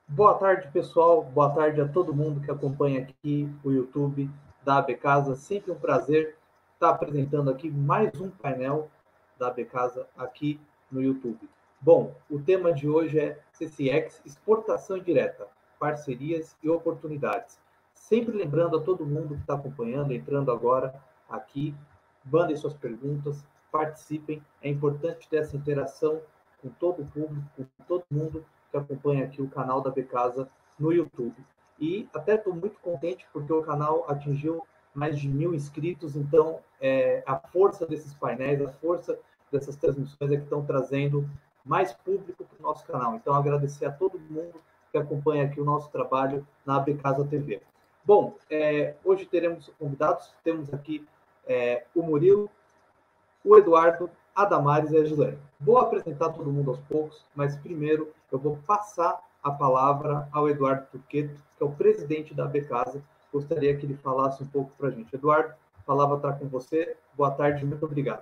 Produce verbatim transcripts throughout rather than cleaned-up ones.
Boa tarde, pessoal. Boa tarde a todo mundo que acompanha aqui o YouTube da Abecasa. Sempre um prazer estar apresentando aqui mais um painel da Abecasa aqui no YouTube. Bom, o tema de hoje é C C X, exportação indireta, parcerias e oportunidades. Sempre lembrando a todo mundo que está acompanhando, entrando agora aqui, mandem suas perguntas, participem. É importante ter essa interação com todo o público, com todo mundo que acompanha aqui o canal da Abecasa no YouTube. E até estou muito contente porque o canal atingiu mais de mil inscritos, então é, a força desses painéis, a força dessas transmissões é que estão trazendo mais público para o nosso canal. Então, agradecer a todo mundo que acompanha aqui o nosso trabalho na Abecasa T V. Bom, é, hoje teremos convidados, temos aqui é, o Murilo, o Eduardo, a Damares e a Gislaine. Vou apresentar todo mundo aos poucos, mas primeiro eu vou passar a palavra ao Eduardo Turqueto, que é o presidente da Abecasa. Gostaria que ele falasse um pouco para a gente. Eduardo, a palavra está com você. Boa tarde, muito obrigado.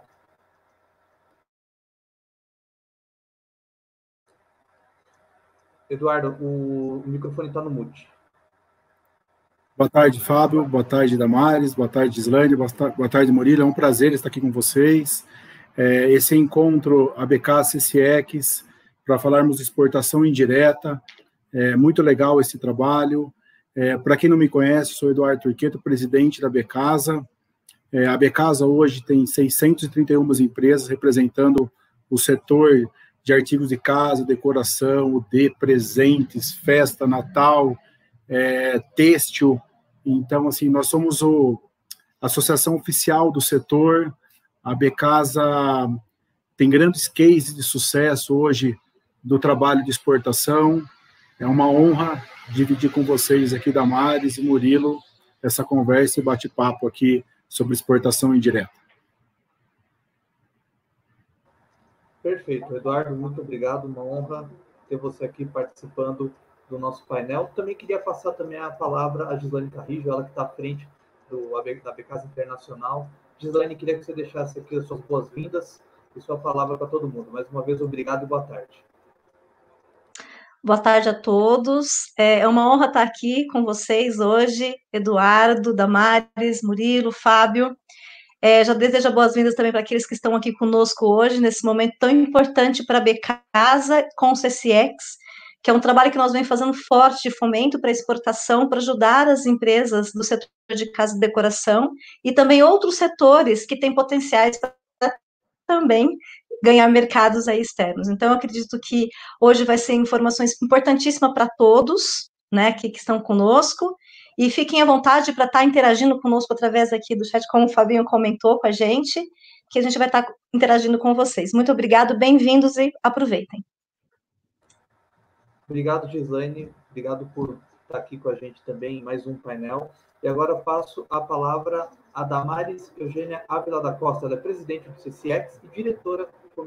Eduardo, o microfone está no mute. Boa tarde, Fábio. Boa tarde, Damares. Boa tarde, Gislaine. Boa tarde, Murilo. É um prazer estar aqui com vocês. É, esse encontro Abecasa C C X para falarmos de exportação indireta. É muito legal esse trabalho. É, para quem não me conhece, sou Eduardo Turqueto, presidente da Abecasa. É, a Abecasa hoje tem seiscentas e trinta e uma empresas representando o setor de artigos de casa, decoração, U D, presentes, festa, Natal, é, têxtil. Então, assim, nós somos o, a associação oficial do setor. A Abecasa tem grandes cases de sucesso hoje do trabalho de exportação. É uma honra dividir com vocês aqui, Damares e Murilo, essa conversa e bate-papo aqui sobre exportação indireta. Perfeito. Eduardo, muito obrigado. Uma honra ter você aqui participando do nosso painel. Também queria passar também a palavra a Gislaine Carrijo, ela que está à frente do, da Abecasa Internacional. Gislaine, queria que você deixasse aqui as suas boas-vindas e sua palavra para todo mundo. Mais uma vez, obrigado e boa tarde. Boa tarde a todos. É uma honra estar aqui com vocês hoje, Eduardo, Damares, Murilo, Fábio. É, já desejo boas-vindas também para aqueles que estão aqui conosco hoje, nesse momento tão importante para a Abecasa com o C C X, que é um trabalho que nós vem fazendo forte de fomento para exportação, para ajudar as empresas do setor de casa e decoração, e também outros setores que têm potenciais para também ganhar mercados aí externos. Então, eu acredito que hoje vai ser informações importantíssimas para todos, né, que, que estão conosco, e fiquem à vontade para estar interagindo conosco através aqui do chat, como o Fabinho comentou com a gente, que a gente vai estar interagindo com vocês. Muito obrigado, bem-vindos e aproveitem. Obrigado, Gislaine. Obrigado por estar aqui com a gente também em mais um painel. E agora eu passo a palavra a Damares Eugênia Ávila da Costa, ela é presidente do C C X e diretora,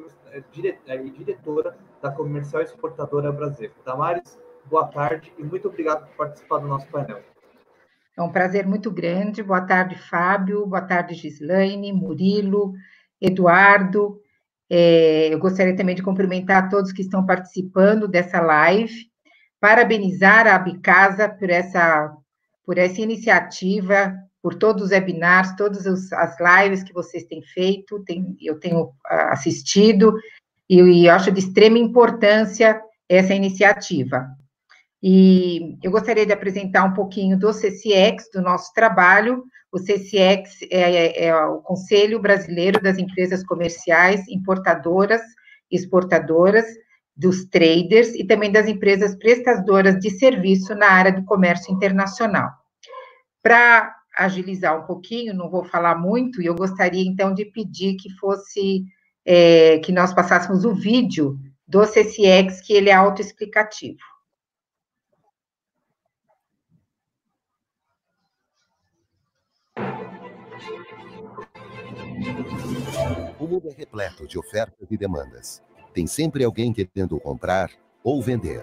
e diretora da Comercial Exportadora Brasil. Damares, boa tarde e muito obrigado por participar do nosso painel. É um prazer muito grande. Boa tarde, Fábio. Boa tarde, Gislaine, Murilo, Eduardo. É, eu gostaria também de cumprimentar todos que estão participando dessa live, parabenizar a Abecasa por essa, por essa iniciativa, por todos os webinars, todas as lives que vocês têm feito, tem, eu tenho assistido, e, e acho de extrema importância essa iniciativa. E eu gostaria de apresentar um pouquinho do C C X, do nosso trabalho. O C C X é, é o Conselho Brasileiro das Empresas Comerciais, Importadoras, Exportadoras, dos traders e também das empresas prestadoras de serviço na área do comércio internacional. Para agilizar um pouquinho, não vou falar muito, e eu gostaria, então, de pedir que fosse, é, que nós passássemos o vídeo do C C X, que ele é autoexplicativo. O mundo é repleto de ofertas e demandas. Tem sempre alguém querendo comprar ou vender.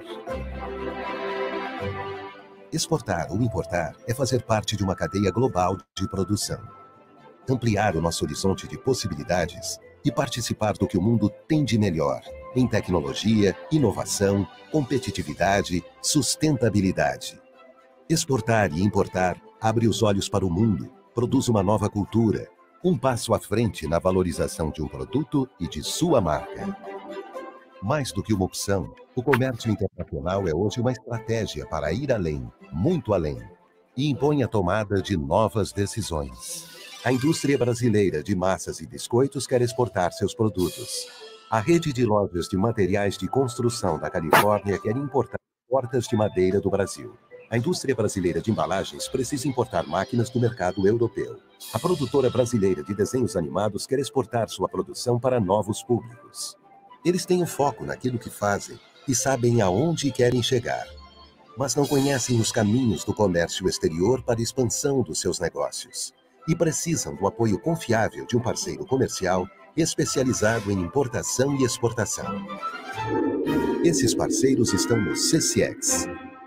Exportar ou importar é fazer parte de uma cadeia global de produção. Ampliar o nosso horizonte de possibilidades e participar do que o mundo tem de melhor em tecnologia, inovação, competitividade, sustentabilidade. Exportar e importar abre os olhos para o mundo, produz uma nova cultura, um passo à frente na valorização de um produto e de sua marca. Mais do que uma opção, o comércio internacional é hoje uma estratégia para ir além, muito além, e impõe a tomada de novas decisões. A indústria brasileira de massas e biscoitos quer exportar seus produtos. A rede de lojas de materiais de construção da Califórnia quer importar portas de madeira do Brasil. A indústria brasileira de embalagens precisa importar máquinas do mercado europeu. A produtora brasileira de desenhos animados quer exportar sua produção para novos públicos. Eles têm um foco naquilo que fazem e sabem aonde querem chegar, mas não conhecem os caminhos do comércio exterior para a expansão dos seus negócios e precisam do apoio confiável de um parceiro comercial especializado em importação e exportação. Esses parceiros estão no C C X.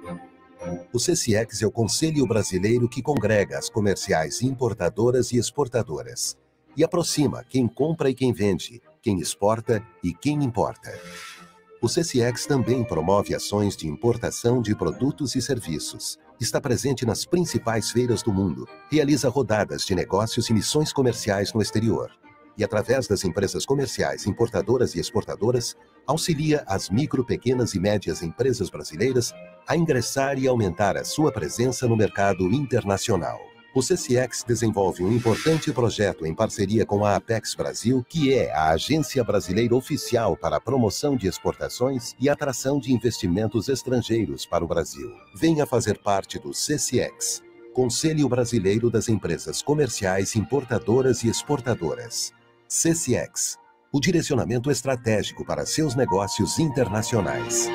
O C C X é o conselho brasileiro que congrega as comerciais importadoras e exportadoras e aproxima quem compra e quem vende, quem exporta e quem importa. O C C X também promove ações de importação de produtos e serviços. Está presente nas principais feiras do mundo, realiza rodadas de negócios e missões comerciais no exterior. E, através das empresas comerciais, importadoras e exportadoras, auxilia as micro, pequenas e médias empresas brasileiras a ingressar e aumentar a sua presença no mercado internacional. O C C X desenvolve um importante projeto em parceria com a Apex Brasil, que é a agência brasileira oficial para a promoção de exportações e atração de investimentos estrangeiros para o Brasil. Venha fazer parte do C C X, Conselho Brasileiro das Empresas Comerciais, Importadoras e Exportadoras. C C X, o direcionamento estratégico para seus negócios internacionais.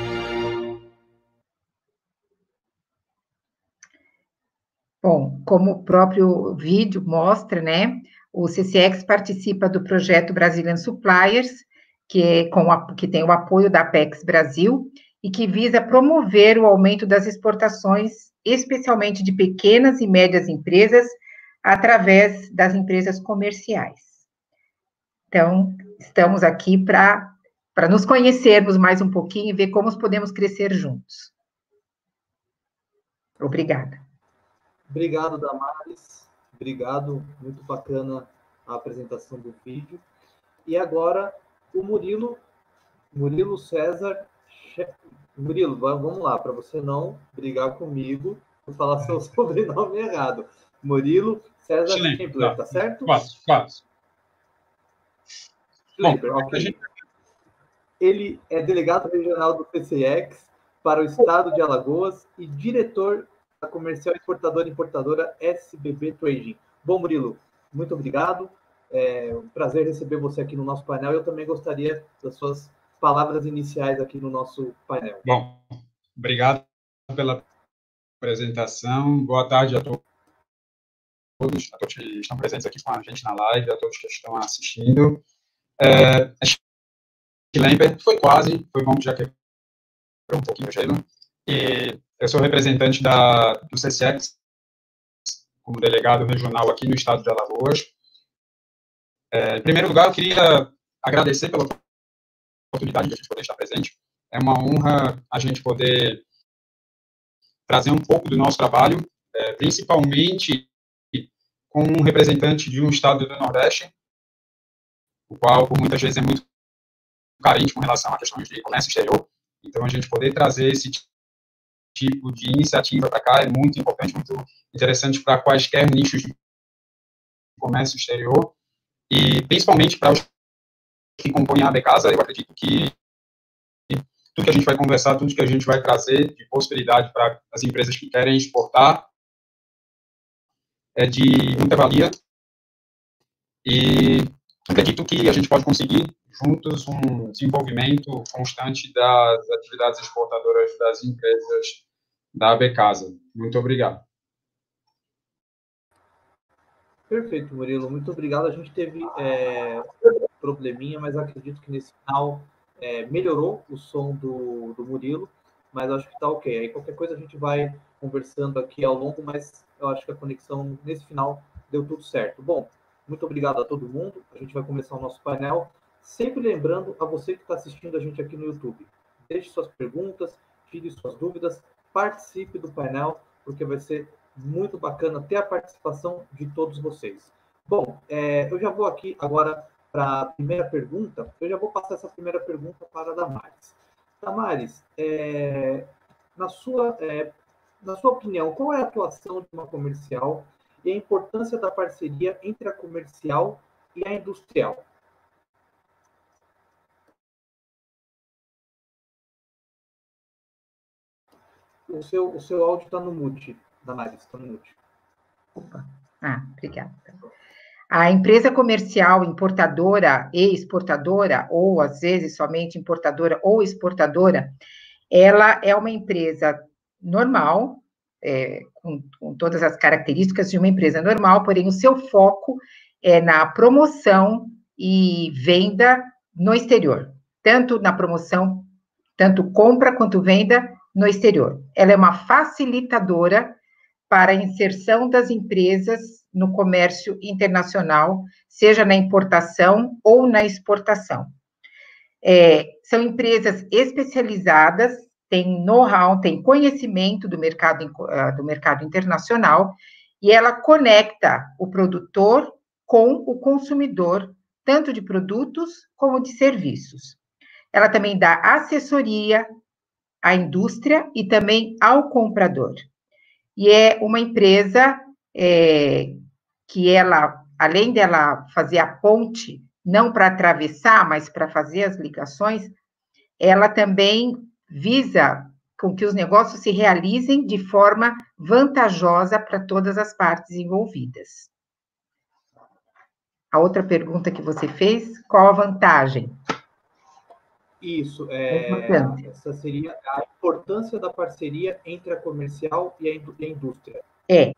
Bom, como o próprio vídeo mostra, né, o C C X participa do projeto Brazilian Suppliers, que, é com a, que tem o apoio da Apex Brasil, e que visa promover o aumento das exportações, especialmente de pequenas e médias empresas, através das empresas comerciais. Então, estamos aqui para para nos conhecermos mais um pouquinho e ver como podemos crescer juntos. Obrigada. Obrigado, Damares. Obrigado, muito bacana a apresentação do vídeo. E agora, o Murilo, Murilo César. Murilo, vamos lá, para você não brigar comigo por falar seu sobrenome errado. Murilo César Schempler, tá certo? Quase, quase. Schempler, ok. Gente... Ele é delegado regional do C C X para o estado de Alagoas e diretor da comercial exportadora e importadora S B B Trading. Bom, Murilo, muito obrigado. É um prazer receber você aqui no nosso painel. Eu também gostaria das suas palavras iniciais aqui no nosso painel. Bom, obrigado pela apresentação. Boa tarde a todos, a todos que estão presentes aqui com a gente na live, a todos que estão assistindo. É, Schempler foi quase, foi bom que já quebrou um pouquinho o gelo. E eu sou representante da, do C C X, como delegado regional aqui no estado de Alagoas. É, em primeiro lugar, eu queria agradecer pela oportunidade de a gente poder estar presente. É uma honra a gente poder trazer um pouco do nosso trabalho, é, principalmente com um representante de um estado do Nordeste, o qual, por muitas vezes, é muito carente com relação a questões de comércio exterior. Então, a gente poder trazer esse tipo de iniciativa para cá é muito importante, muito interessante para quaisquer nichos de comércio exterior e principalmente para os que compõem a ABECASA. Eu acredito que tudo que a gente vai conversar, tudo que a gente vai trazer de possibilidade para as empresas que querem exportar é de muita valia e acredito que a gente pode conseguir juntos um desenvolvimento constante das atividades exportadoras das empresas da ABECASA. Muito obrigado. Perfeito, Murilo. Muito obrigado. A gente teve é, probleminha, mas acredito que nesse final é, melhorou o som do, do Murilo, mas acho que está ok. Aí qualquer coisa a gente vai conversando aqui ao longo, mas eu acho que a conexão nesse final deu tudo certo. Bom, muito obrigado a todo mundo. A gente vai começar o nosso painel. Sempre lembrando a você que está assistindo a gente aqui no YouTube, deixe suas perguntas, tire suas dúvidas, participe do painel, porque vai ser muito bacana ter a participação de todos vocês. Bom, é, eu já vou aqui agora para a primeira pergunta. Eu já vou passar essa primeira pergunta para a Damares. Damares, é, na, sua, é, na sua opinião, qual é a atuação de uma comercial e a importância da parceria entre a comercial e a industrial? O seu, o seu áudio está no mute, Damares, está no mute. Opa. Ah, obrigada. A empresa comercial importadora e exportadora, ou às vezes somente importadora ou exportadora, ela é uma empresa normal, é, com, com todas as características de uma empresa normal, porém o seu foco é na promoção e venda no exterior, tanto na promoção, tanto compra quanto venda no exterior. Ela é uma facilitadora para a inserção das empresas no comércio internacional, seja na importação ou na exportação. É, são empresas especializadas, têm know-how, têm conhecimento do mercado, do mercado internacional, e ela conecta o produtor com o consumidor, tanto de produtos como de serviços. Ela também dá assessoria à indústria e também ao comprador. E é uma empresa é, que ela, além dela fazer a ponte, não para atravessar, mas para fazer as ligações, ela também visa com que os negócios se realizem de forma vantajosa para todas as partes envolvidas. A outra pergunta que você fez, qual a vantagem? Isso, é, essa seria a importância da parceria entre a comercial e a indústria. É,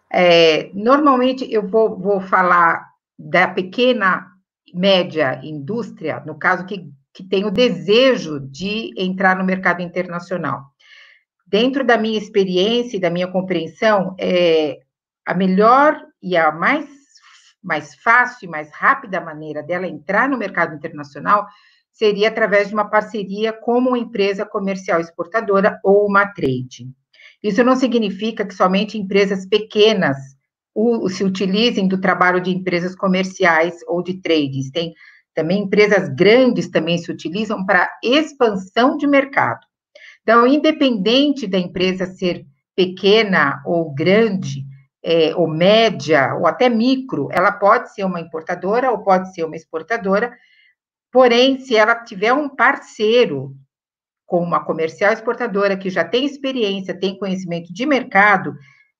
é normalmente eu vou, vou falar da pequena, média indústria, no caso que, que tem o desejo de entrar no mercado internacional. Dentro da minha experiência e da minha compreensão, é, a melhor e a mais, mais fácil e mais rápida maneira dela entrar no mercado internacional seria através de uma parceria com uma empresa comercial exportadora ou uma trade. Isso não significa que somente empresas pequenas o, se utilizem do trabalho de empresas comerciais ou de trades. Tem também empresas grandes também se utilizam para expansão de mercado. Então, independente da empresa ser pequena ou grande, é, ou média, ou até micro, ela pode ser uma importadora ou pode ser uma exportadora. Porém, se ela tiver um parceiro com uma comercial exportadora que já tem experiência, tem conhecimento de mercado,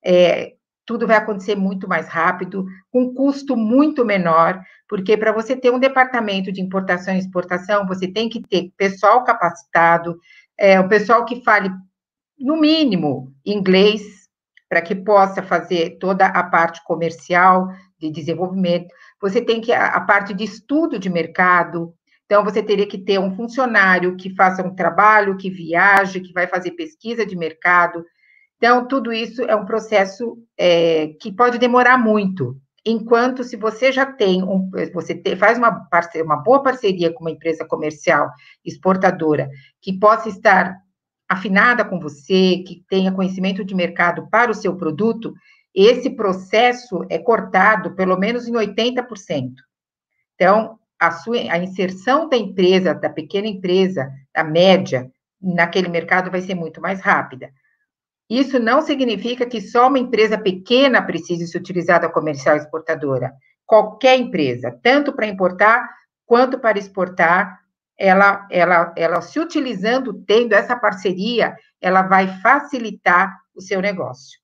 é, tudo vai acontecer muito mais rápido, com custo muito menor, porque para você ter um departamento de importação e exportação, você tem que ter pessoal capacitado, é, o pessoal que fale, no mínimo, inglês, para que possa fazer toda a parte comercial, de desenvolvimento. Você tem que, a, a parte de estudo de mercado. Então, você teria que ter um funcionário que faça um trabalho, que viaje, que vai fazer pesquisa de mercado. Então, tudo isso é um processo é, que pode demorar muito. Enquanto, se você já tem, um, você te, faz uma, parceria, uma boa parceria com uma empresa comercial exportadora, que possa estar afinada com você, que tenha conhecimento de mercado para o seu produto, esse processo é cortado pelo menos em oitenta por cento. Então, A, sua, a inserção da empresa, da pequena empresa, da média, naquele mercado vai ser muito mais rápida. Isso não significa que só uma empresa pequena precise se utilizar da comercial exportadora. Qualquer empresa, tanto para importar quanto para exportar, ela, ela, ela se utilizando, tendo essa parceria, ela vai facilitar o seu negócio.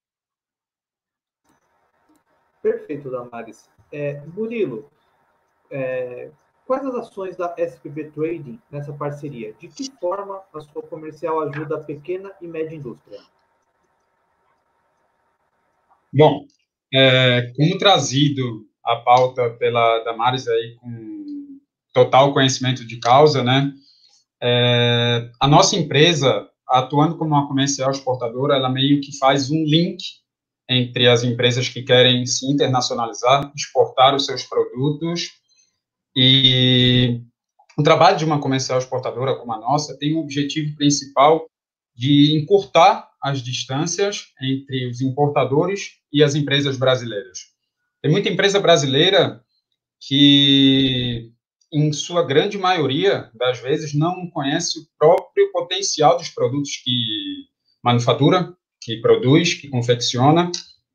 Perfeito, Damares. É, Murilo, É, quais as ações da S P B Trading nessa parceria? De que forma a sua comercial ajuda a pequena e média indústria? Bom, é, como trazido a pauta pela Damares aí com total conhecimento de causa, né? É, a nossa empresa, atuando como uma comercial exportadora, ela meio que faz um link entre as empresas que querem se internacionalizar, exportar os seus produtos E o trabalho de uma comercial exportadora como a nossa tem o objetivo principal de encurtar as distâncias entre os importadores e as empresas brasileiras. Tem muita empresa brasileira que, em sua grande maioria das vezes, não conhece o próprio potencial dos produtos que manufatura, que produz, que confecciona,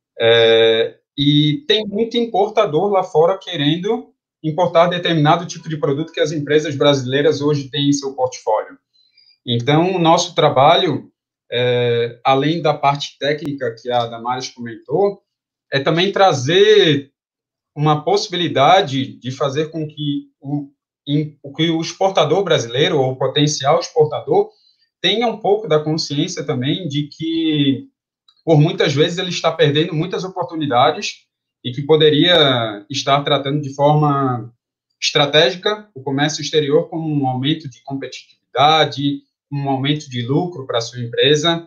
é, e tem muito importador lá fora querendo importar determinado tipo de produto que as empresas brasileiras hoje têm em seu portfólio. Então, o nosso trabalho, é, além da parte técnica que a Damares comentou, é também trazer uma possibilidade de fazer com que o, in, que o exportador brasileiro, ou o potencial exportador, tenha um pouco da consciência também de que, por muitas vezes, ele está perdendo muitas oportunidades e que poderia estar tratando de forma estratégica o comércio exterior como um aumento de competitividade, um aumento de lucro para a sua empresa.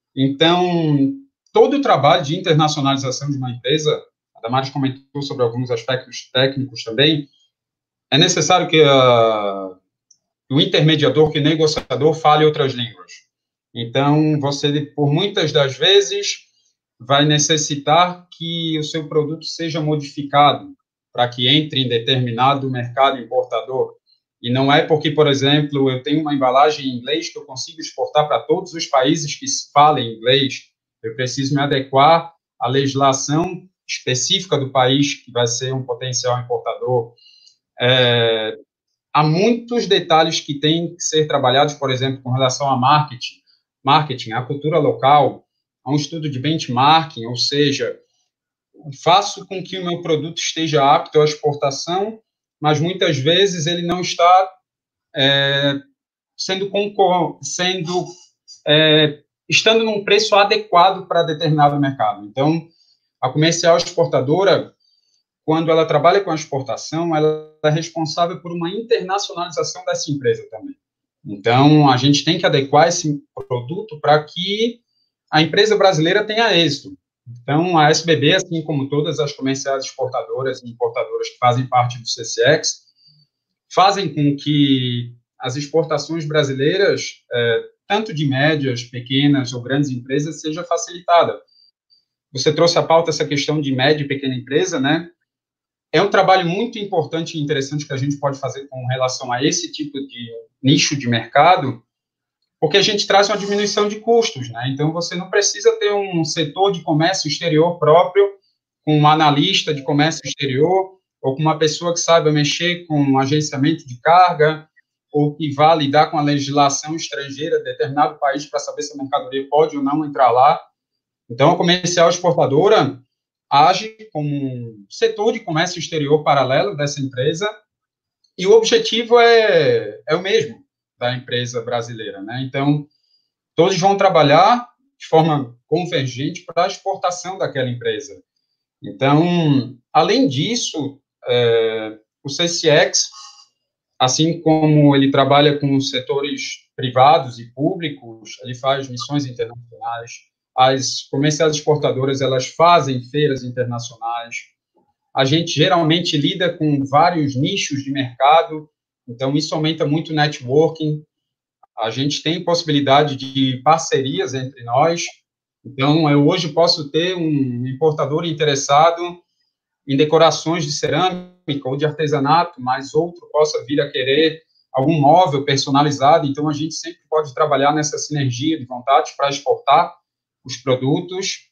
Então, todo o trabalho de internacionalização de uma empresa, a Damares comentou sobre alguns aspectos técnicos também, é necessário que a, o intermediador, que o negociador, fale outras línguas. Então, você, por muitas das vezes, vai necessitar que o seu produto seja modificado para que entre em determinado mercado importador. E não é porque, por exemplo, eu tenho uma embalagem em inglês que eu consigo exportar para todos os países que falem inglês. Eu preciso me adequar à legislação específica do país que vai ser um potencial importador. É, há muitos detalhes que têm que ser trabalhados, por exemplo, com relação a marketing, marketing, a cultura local, a um estudo de benchmarking, ou seja, faço com que o meu produto esteja apto à exportação, mas muitas vezes ele não está é, sendo, sendo é, estando num preço adequado para determinado mercado. Então, a comercial exportadora, quando ela trabalha com a exportação, ela é responsável por uma internacionalização dessa empresa também. Então, a gente tem que adequar esse produto para que a empresa brasileira tenha êxito. Então, a S B B, assim como todas as comerciais exportadoras e importadoras que fazem parte do C C X, fazem com que as exportações brasileiras, é, tanto de médias, pequenas ou grandes empresas, seja facilitada. Você trouxe à pauta essa questão de média e pequena empresa, né? É um trabalho muito importante e interessante que a gente pode fazer com relação a esse tipo de nicho de mercado, porque a gente traz uma diminuição de custos, né? Então, você não precisa ter um setor de comércio exterior próprio, com um analista de comércio exterior, ou com uma pessoa que saiba mexer com um agenciamento de carga, ou que vá lidar com a legislação estrangeira de determinado país para saber se a mercadoria pode ou não entrar lá. Então, a comercial exportadora age como um setor de comércio exterior paralelo dessa empresa, e o objetivo é, é o mesmo da empresa brasileira, né? Então, todos vão trabalhar de forma convergente para a exportação daquela empresa. Então, além disso, é, o C C X, assim como ele trabalha com os setores privados e públicos, ele faz missões internacionais, as comerciais exportadoras, elas fazem feiras internacionais, a gente geralmente lida com vários nichos de mercado, então isso aumenta muito o networking, a gente tem possibilidade de parcerias entre nós, então eu hoje posso ter um importador interessado em decorações de cerâmica ou de artesanato, mas outro possa vir a querer algum móvel personalizado, então a gente sempre pode trabalhar nessa sinergia de vontade para exportar os produtos,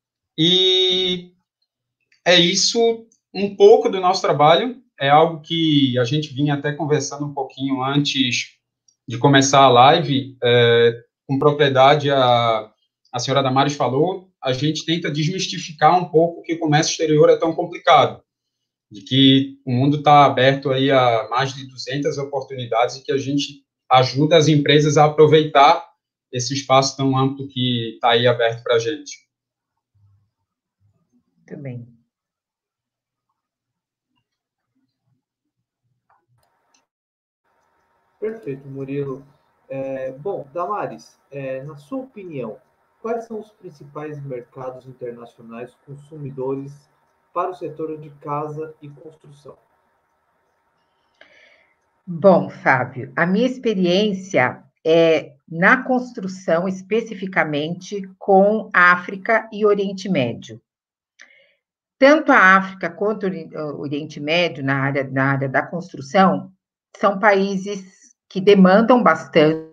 e é isso um pouco do nosso trabalho, é algo que a gente vinha até conversando um pouquinho antes de começar a live, é, com propriedade, a, a senhora Damares falou, a gente tenta desmistificar um pouco que o comércio exterior é tão complicado, de que o mundo está aberto aí a mais de duzentas oportunidades e que a gente ajuda as empresas a aproveitar esse espaço tão amplo que está aí aberto para a gente. Muito bem. Perfeito, Murilo. É, bom, Damares, é, na sua opinião, quais são os principais mercados internacionais consumidores para o setor de casa e construção? Bom, Fábio, a minha experiência é na construção, especificamente com África e Oriente Médio. Tanto a África quanto o Oriente Médio, na área, na área da construção, são países que demandam bastante,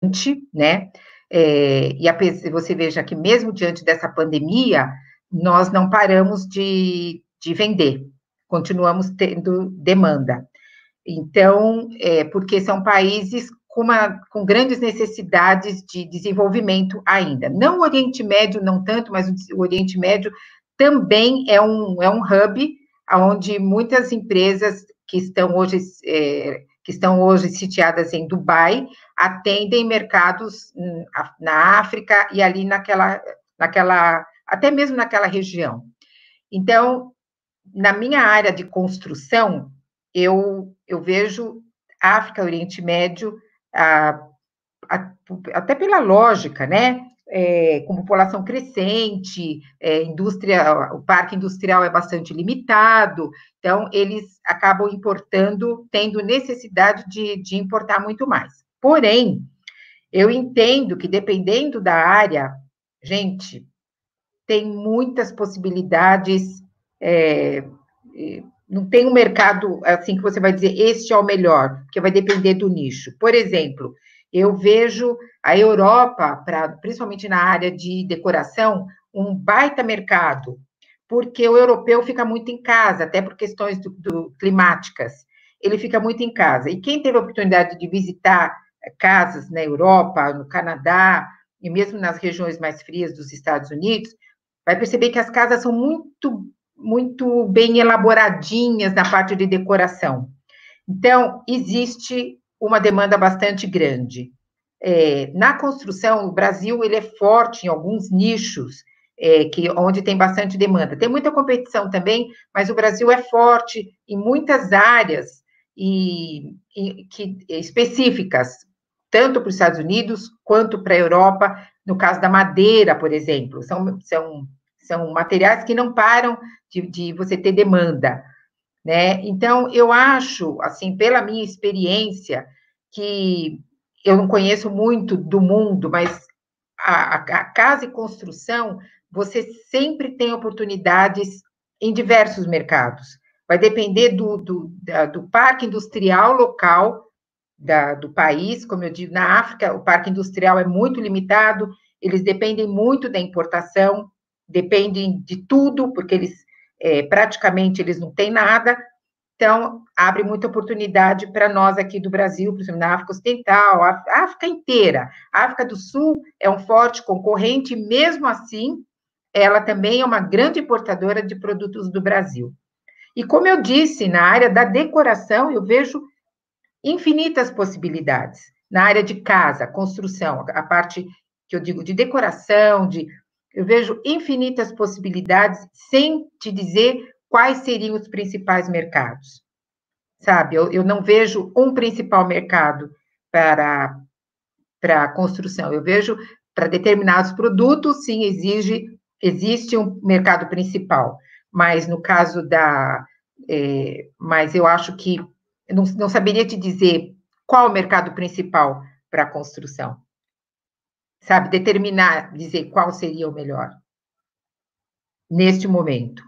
né? É, e a, você veja que mesmo diante dessa pandemia, nós não paramos de, de vender, continuamos tendo demanda. Então, é, porque são países com, uma, com grandes necessidades de desenvolvimento ainda. Não o Oriente Médio, não tanto, mas o Oriente Médio também é um, é um hub onde muitas empresas que estão hoje, é, que estão hoje sitiadas em Dubai atendem mercados na África e ali naquela, naquela, até mesmo naquela região. Então, na minha área de construção, eu, eu vejo África, Oriente Médio, a, a, até pela lógica, né? É, com população crescente, é, indústria, o parque industrial é bastante limitado, então eles acabam importando, tendo necessidade de, de importar muito mais. Porém, eu entendo que dependendo da área, gente, tem muitas possibilidades, é, não tem um mercado assim que você vai dizer este é o melhor, porque vai depender do nicho. Por exemplo, eu vejo a Europa, pra, principalmente na área de decoração, um baita mercado, porque o europeu fica muito em casa, até por questões do, do, climáticas, ele fica muito em casa. E quem teve a oportunidade de visitar casas na Europa, no Canadá, e mesmo nas regiões mais frias dos Estados Unidos, vai perceber que as casas são muito, muito bem elaboradinhas na parte de decoração. Então, existe uma demanda bastante grande. É, na construção, o Brasil ele é forte em alguns nichos, é, que, onde tem bastante demanda. Tem muita competição também, mas o Brasil é forte em muitas áreas e, e, que, específicas, tanto para os Estados Unidos quanto para a Europa, no caso da madeira, por exemplo. São, são, são materiais que não param de, de você ter demanda, né? Então, eu acho, assim, pela minha experiência, que eu não conheço muito do mundo, mas a, a casa e construção, você sempre tem oportunidades em diversos mercados. Vai depender do, do, da, do parque industrial local da, do país, como eu digo, na África, o parque industrial é muito limitado, eles dependem muito da importação, dependem de tudo, porque eles é, praticamente eles não têm nada, então abre muita oportunidade para nós aqui do Brasil, por exemplo, na África Ocidental, a África inteira. A África do Sul é um forte concorrente, e mesmo assim, ela também é uma grande importadora de produtos do Brasil. E como eu disse, na área da decoração, eu vejo infinitas possibilidades. Na área de casa, construção, a parte que eu digo de decoração, de, eu vejo infinitas possibilidades, sem te dizer quais seriam os principais mercados. Sabe, eu, eu não vejo um principal mercado para, para a construção. Eu vejo, para determinados produtos, sim, exige, existe um mercado principal. Mas no caso da... É, mas eu acho que eu não, não saberia te dizer qual o mercado principal para a construção. Sabe, determinar, dizer qual seria o melhor neste momento.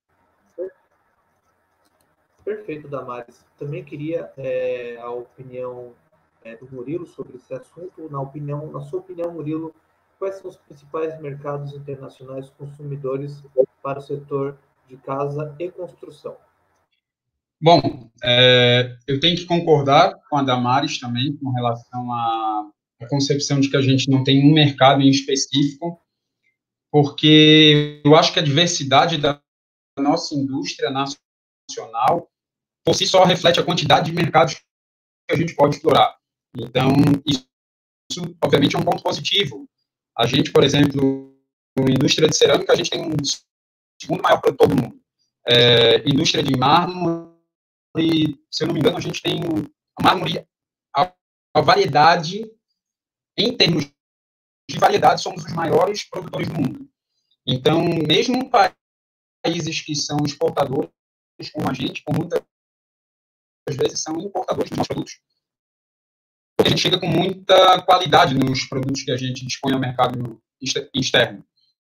Perfeito, Damares. Também queria é, a opinião é, do Murilo sobre esse assunto. Na, opinião, na sua opinião, Murilo, quais são os principais mercados internacionais consumidores para o setor de casa e construção? Bom, é, eu tenho que concordar com a Damares também com relação à, à concepção de que a gente não tem um mercado em específico, porque eu acho que a diversidade da nossa indústria nacional, por si só, reflete a quantidade de mercados que a gente pode explorar. Então, isso, isso obviamente, é um ponto positivo. A gente, por exemplo, na indústria de cerâmica, a gente tem um segundo maior produtor do mundo. É, indústria de mármore, e, se eu não me engano, a gente tem a mármore, a, a variedade, em termos de variedade, somos os maiores produtores do mundo. Então, mesmo países que são exportadores, como a gente, com muita vezes, são importadores dos nossos produtos. Porque a gente chega com muita qualidade nos produtos que a gente dispõe ao mercado externo.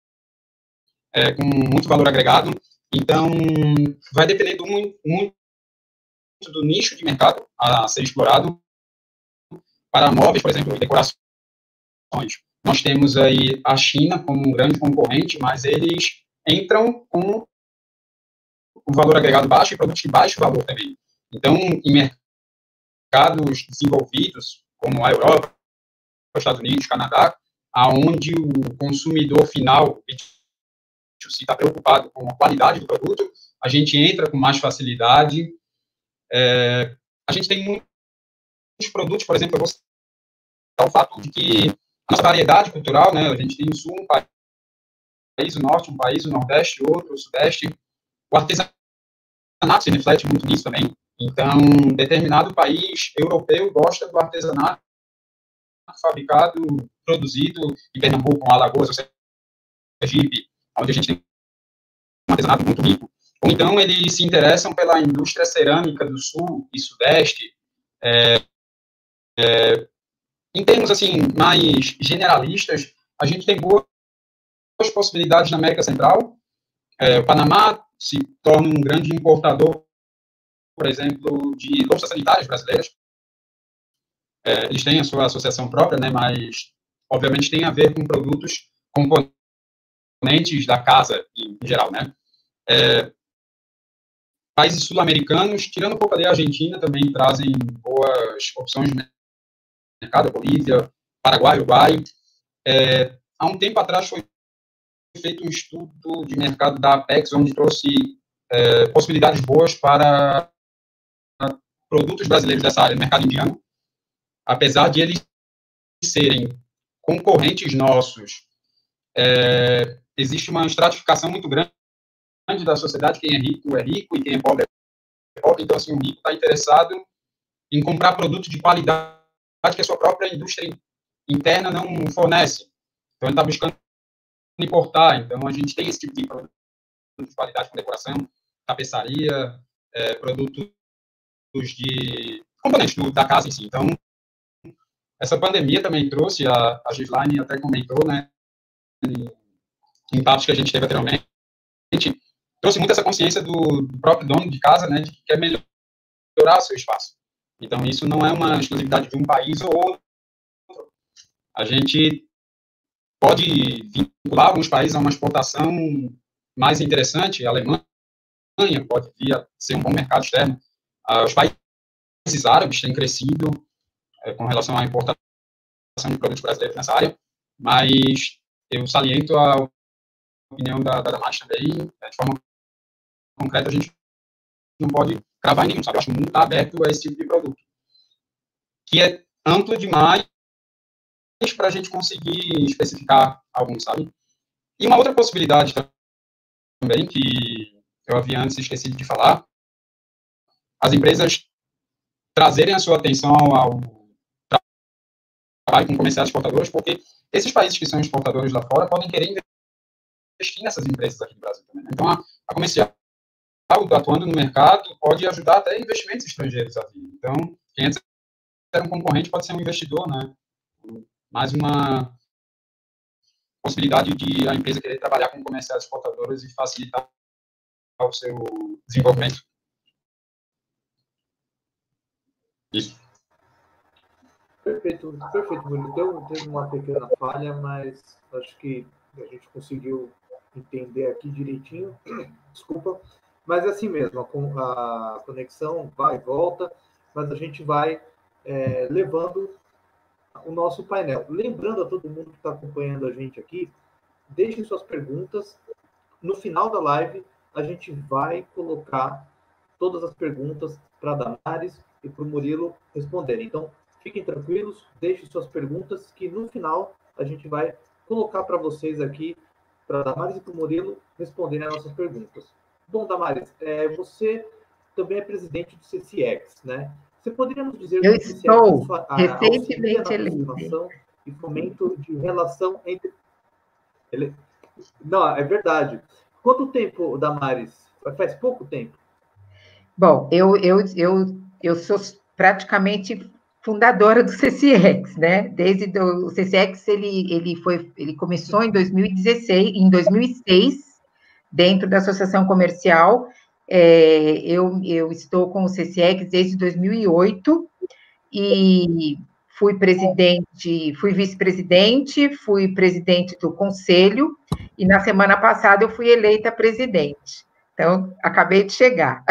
É, com muito valor agregado. Então, vai dependendo muito, muito do nicho de mercado a ser explorado. Para móveis, por exemplo, e decorações, nós temos aí a China como um grande concorrente, mas eles entram com um valor agregado baixo e produtos de baixo valor também. Então, em mercados desenvolvidos, como a Europa, os Estados Unidos, Canadá, aonde o consumidor final se está preocupado com a qualidade do produto, a gente entra com mais facilidade. É, a gente tem muitos produtos, por exemplo, eu vou citar o fato de que a nossa variedade cultural, né, a gente tem no sul um país, o norte um país, o nordeste outro, o sudeste. O artesanato se reflete muito nisso também. Então, determinado país europeu gosta do artesanato fabricado, produzido em Pernambuco, Alagoas, ou Sergipe, onde a gente tem um artesanato muito rico. Ou então, eles se interessam pela indústria cerâmica do sul e sudeste. É, é, em termos assim, mais generalistas, a gente tem boas possibilidades na América Central. É, o Panamá se torna um grande importador, por exemplo, de louças sanitárias brasileiras. É, eles têm a sua associação própria, né, mas, obviamente, tem a ver com produtos, componentes da casa, em, em geral, né. É, países sul-americanos, tirando um pouco ali a Argentina, também trazem boas opções de mercado, Bolívia, Paraguai, Uruguai. É, há um tempo atrás foi feito um estudo de mercado da Apex, onde trouxe é, possibilidades boas para produtos brasileiros dessa área, no mercado indiano, apesar de eles serem concorrentes nossos. É, existe uma estratificação muito grande da sociedade, quem é rico é rico e quem é pobre é pobre, então assim, o rico está interessado em comprar produtos de qualidade que a sua própria indústria interna não fornece. Então ele está buscando importar, então a gente tem esse tipo de produto de qualidade com decoração, tapeçaria, é, produtos de componentes do, da casa em si. Então, essa pandemia também trouxe, a, a Gislaine até comentou, né, em, em papos que a gente teve anteriormente, trouxe muito essa consciência do, do próprio dono de casa, né, de que quer melhorar o seu espaço. Então, isso não é uma exclusividade de um país ou outro. A gente pode vincular alguns países a uma exportação mais interessante. A Alemanha pode vir a ser um bom mercado externo. Os países árabes têm crescido é, com relação à importação de produtos brasileiros nessa área, mas eu saliento a opinião da, da Damares também, de forma concreta, a gente não pode cravar em nenhum, sabe? Eu acho que o mundo está aberto a esse tipo de produto, que é amplo demais para a gente conseguir especificar algum, sabe? E uma outra possibilidade também, que eu havia antes esquecido de falar, as empresas trazerem a sua atenção ao trabalho com comerciais exportadores, porque esses países que são exportadores lá fora podem querer investir nessas empresas aqui no Brasil também. Então, a, a comercial atuando no mercado pode ajudar até investimentos estrangeiros a vir. Então, quem antes era um concorrente pode ser um investidor, né? Mais uma possibilidade de a empresa querer trabalhar com comerciais exportadores e facilitar o seu desenvolvimento. Isso. Perfeito, perfeito, Murilo. Deu, teve uma pequena falha, mas acho que a gente conseguiu entender aqui direitinho. Desculpa. Mas é assim mesmo, a, a conexão vai e volta, mas a gente vai é, levando o nosso painel. Lembrando a todo mundo que está acompanhando a gente aqui, deixem suas perguntas. No final da live, a gente vai colocar todas as perguntas para a Damares e para o Murilo responderem. Então, fiquem tranquilos, deixem suas perguntas, que no final a gente vai colocar para vocês aqui, para a Damares e para o Murilo responderem as nossas perguntas. Bom, Damares, é, você também é presidente do C C X, né? Você poderia nos dizer... Eu estou recentemente eleito. E fomento de relação entre... Ele... Não, é verdade. Quanto tempo, Damares? Faz pouco tempo? Bom, eu, eu, eu eu sou praticamente fundadora do C C X, né? Desde do, o C C X ele, ele, foi, ele começou em dois mil e dezesseis, em dois mil e seis, dentro da Associação Comercial. É, eu, eu estou com o C C X desde dois mil e oito e fui presidente, fui vice-presidente, fui presidente do conselho e na semana passada eu fui eleita presidente. Então, acabei de chegar.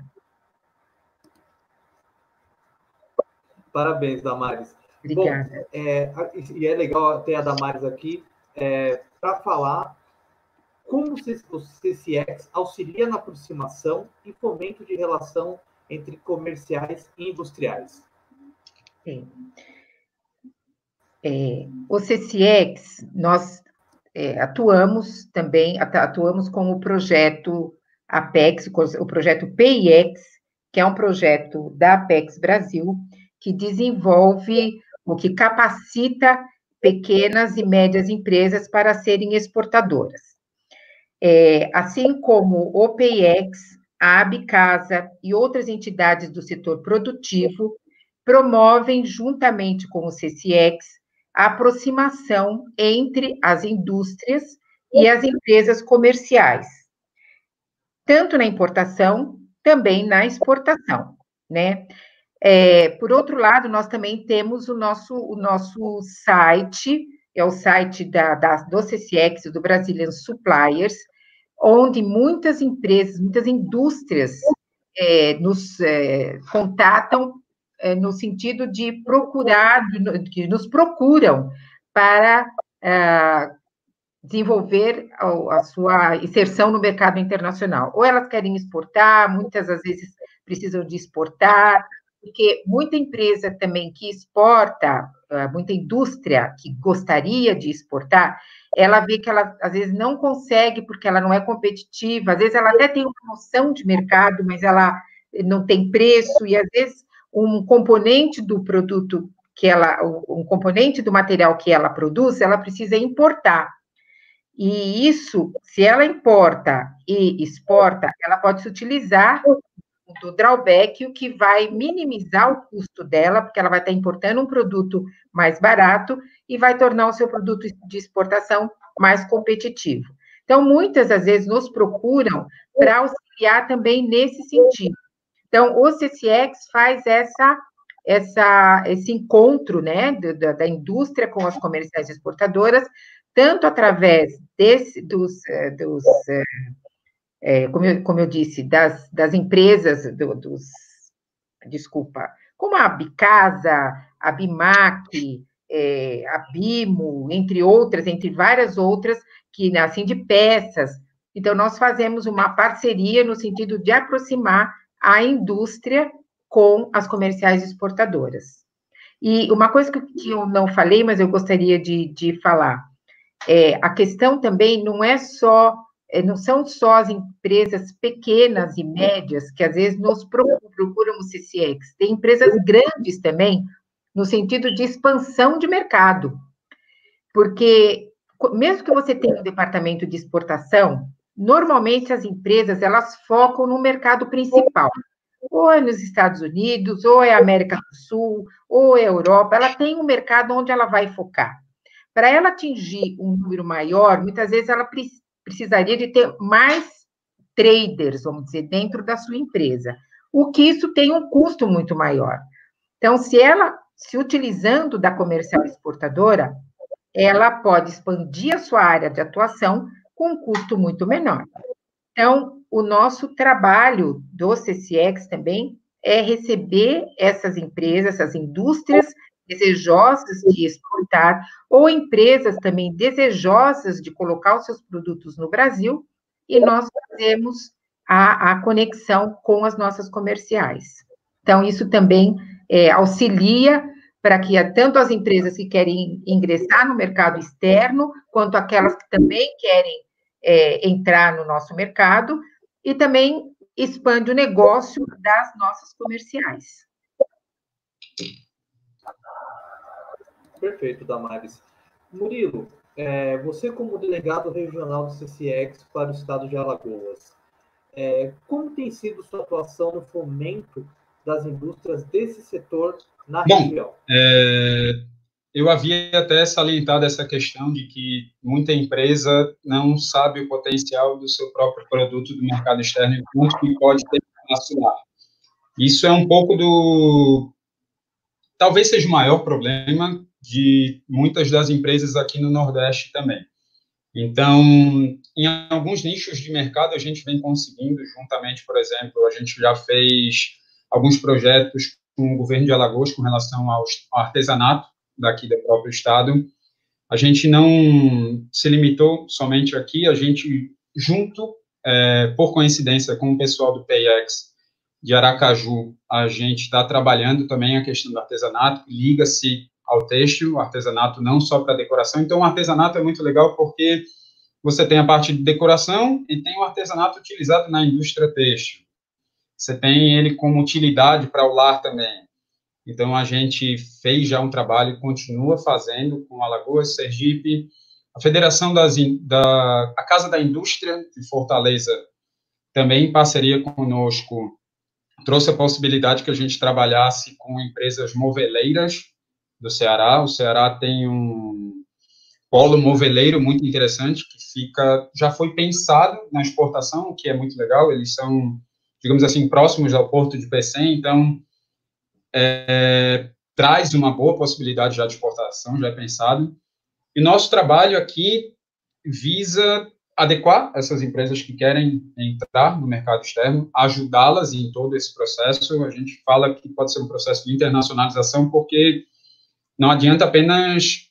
Parabéns, Damares. Obrigada. Bom, é, e é legal ter a Damares aqui é, para falar como o C C X auxilia na aproximação e fomento de relação entre comerciais e industriais. Sim. É, o C C X, nós é, atuamos também, atuamos com o projeto Apex, o projeto P I X, que é um projeto da Apex Brasil, que desenvolve, o que capacita pequenas e médias empresas para serem exportadoras. É, assim como o P I X, a Abicasa e outras entidades do setor produtivo promovem, juntamente com o C C X, a aproximação entre as indústrias e as empresas comerciais, tanto na importação, também na exportação, né? É, por outro lado, nós também temos o nosso, o nosso site, é o site da, da, do C C X, do Brazilian Suppliers, onde muitas empresas, muitas indústrias é, nos é, contatam é, no sentido de procurar, que nos procuram para é, desenvolver a, a sua inserção no mercado internacional. Ou elas querem exportar, muitas às vezes precisam de exportar, porque muita empresa também que exporta, muita indústria que gostaria de exportar, ela vê que ela, às vezes, não consegue porque ela não é competitiva, às vezes ela até tem uma noção de mercado, mas ela não tem preço, e às vezes um componente do produto que ela, um componente do material que ela produz, ela precisa importar. E isso, se ela importa e exporta, ela pode se utilizar do drawback, o que vai minimizar o custo dela, porque ela vai estar importando um produto mais barato e vai tornar o seu produto de exportação mais competitivo. Então, muitas das vezes nos procuram para auxiliar também nesse sentido. Então, o C C X faz essa, essa, esse encontro, né, da, da indústria com as comerciais exportadoras, tanto através desse, dos, dos É, como, eu, como eu disse, das, das empresas, do, dos, desculpa, como a Bicasa, a Bimac, é, a Bimo, entre outras, entre várias outras, que nascem de peças. Então, nós fazemos uma parceria no sentido de aproximar a indústria com as comerciais exportadoras. E uma coisa que eu não falei, mas eu gostaria de, de falar, é, a questão também não é só não são só as empresas pequenas e médias que, às vezes, nos procuram o C C X. Tem empresas grandes também, no sentido de expansão de mercado. Porque, mesmo que você tenha um departamento de exportação, normalmente as empresas, elas focam no mercado principal. Ou é nos Estados Unidos, ou é América do Sul, ou é Europa. Ela tem um mercado onde ela vai focar. Para ela atingir um número maior, muitas vezes ela precisa precisaria de ter mais traders, vamos dizer, dentro da sua empresa, o que isso tem um custo muito maior. Então, se ela, se utilizando da comercial exportadora, ela pode expandir a sua área de atuação com um custo muito menor. Então, o nosso trabalho do C C X também é receber essas empresas, essas indústrias desejosas de exportar, ou empresas também desejosas de colocar os seus produtos no Brasil, e nós fazemos a, a conexão com as nossas comerciais. Então, isso também é, auxilia para que tanto as empresas que querem ingressar no mercado externo, quanto aquelas que também querem é, entrar no nosso mercado, e também expande o negócio das nossas comerciais. Perfeito, Damares. Murilo, é, você como delegado regional do C C X para o estado de Alagoas, é, como tem sido sua atuação no fomento das indústrias desse setor na Bom, região? É, eu havia até salientado essa questão de que muita empresa não sabe o potencial do seu próprio produto do mercado externo e quanto que pode ter espaço lá. Isso é um pouco do... Talvez seja o maior problema de muitas das empresas aqui no Nordeste também. Então, em alguns nichos de mercado, a gente vem conseguindo, juntamente, por exemplo, a gente já fez alguns projetos com o governo de Alagoas com relação ao artesanato daqui do próprio estado. A gente não se limitou somente aqui, a gente, junto, é, por coincidência, com o pessoal do P I X de Aracaju, a gente está trabalhando também a questão do artesanato, liga-se ao têxtil, o artesanato não só para decoração. Então, o artesanato é muito legal porque você tem a parte de decoração e tem o artesanato utilizado na indústria têxtil. Você tem ele como utilidade para o lar também. Então, a gente fez já um trabalho e continua fazendo com Alagoas, Sergipe, a Federação das, da a Casa da Indústria de Fortaleza, também em parceria conosco, trouxe a possibilidade que a gente trabalhasse com empresas moveleiras do Ceará. O Ceará tem um polo moveleiro muito interessante, que fica, já foi pensado na exportação, o que é muito legal. Eles são, digamos assim, próximos ao porto de Pecém, então é, traz uma boa possibilidade já de exportação, já é pensado. E nosso trabalho aqui visa adequar essas empresas que querem entrar no mercado externo, ajudá-las em todo esse processo. A gente fala que pode ser um processo de internacionalização, porque não adianta apenas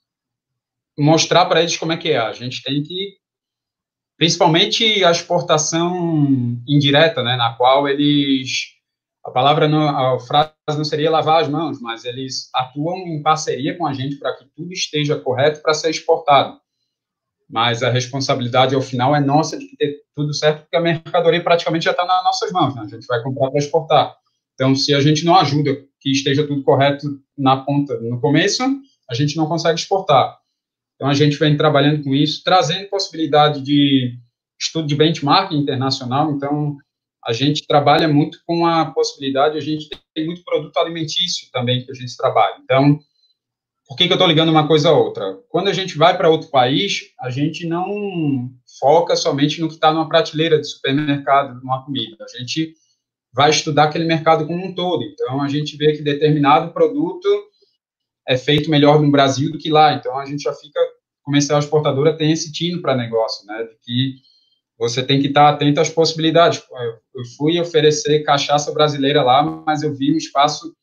mostrar para eles como é que é. A gente tem que, principalmente a exportação indireta, né, na qual eles, a palavra, não, a frase não seria lavar as mãos, mas eles atuam em parceria com a gente para que tudo esteja correto para ser exportado. Mas a responsabilidade, ao final, é nossa de ter tudo certo, porque a mercadoria praticamente já está nas nossas mãos, né? A gente vai comprar para exportar. Então, se a gente não ajuda que esteja tudo correto na ponta, no começo, a gente não consegue exportar. Então, a gente vem trabalhando com isso, trazendo possibilidade de estudo de benchmarking internacional. Então, a gente trabalha muito com a possibilidade, a gente tem muito produto alimentício também que a gente trabalha. Então, por que que eu estou ligando uma coisa a outra? Quando a gente vai para outro país, a gente não foca somente no que está numa prateleira de supermercado, numa comida. A gente vai estudar aquele mercado como um todo. Então, a gente vê que determinado produto é feito melhor no Brasil do que lá. Então, a gente já fica, comercial exportadora tem esse tino para negócio, né? De que você tem que estar atento às possibilidades. Eu fui oferecer cachaça brasileira lá, mas eu vi um espaço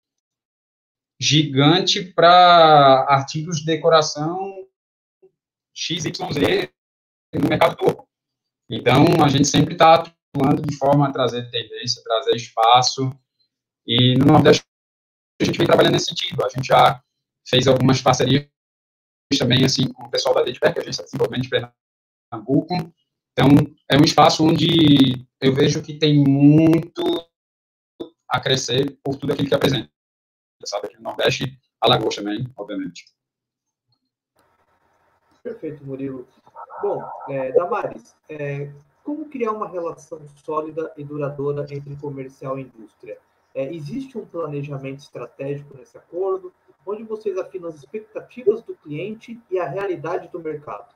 gigante para artigos de decoração X Y Z no mercado todo. Então, a gente sempre está atuando de forma a trazer tendência, trazer espaço, e no Nordeste a gente vem trabalhando nesse sentido. A gente já fez algumas parcerias também, assim, com o pessoal da Dedberg, a Agência de Desenvolvimento de Pernambuco. Então, é um espaço onde eu vejo que tem muito a crescer por tudo aquilo que apresenta, sabe? Aqui no Nordeste, Alagoas também, obviamente. Perfeito, Murilo. Bom, é, Damares, é, como criar uma relação sólida e duradoura entre comercial e indústria? É, existe um planejamento estratégico nesse acordo, onde vocês afinam as expectativas do cliente e a realidade do mercado?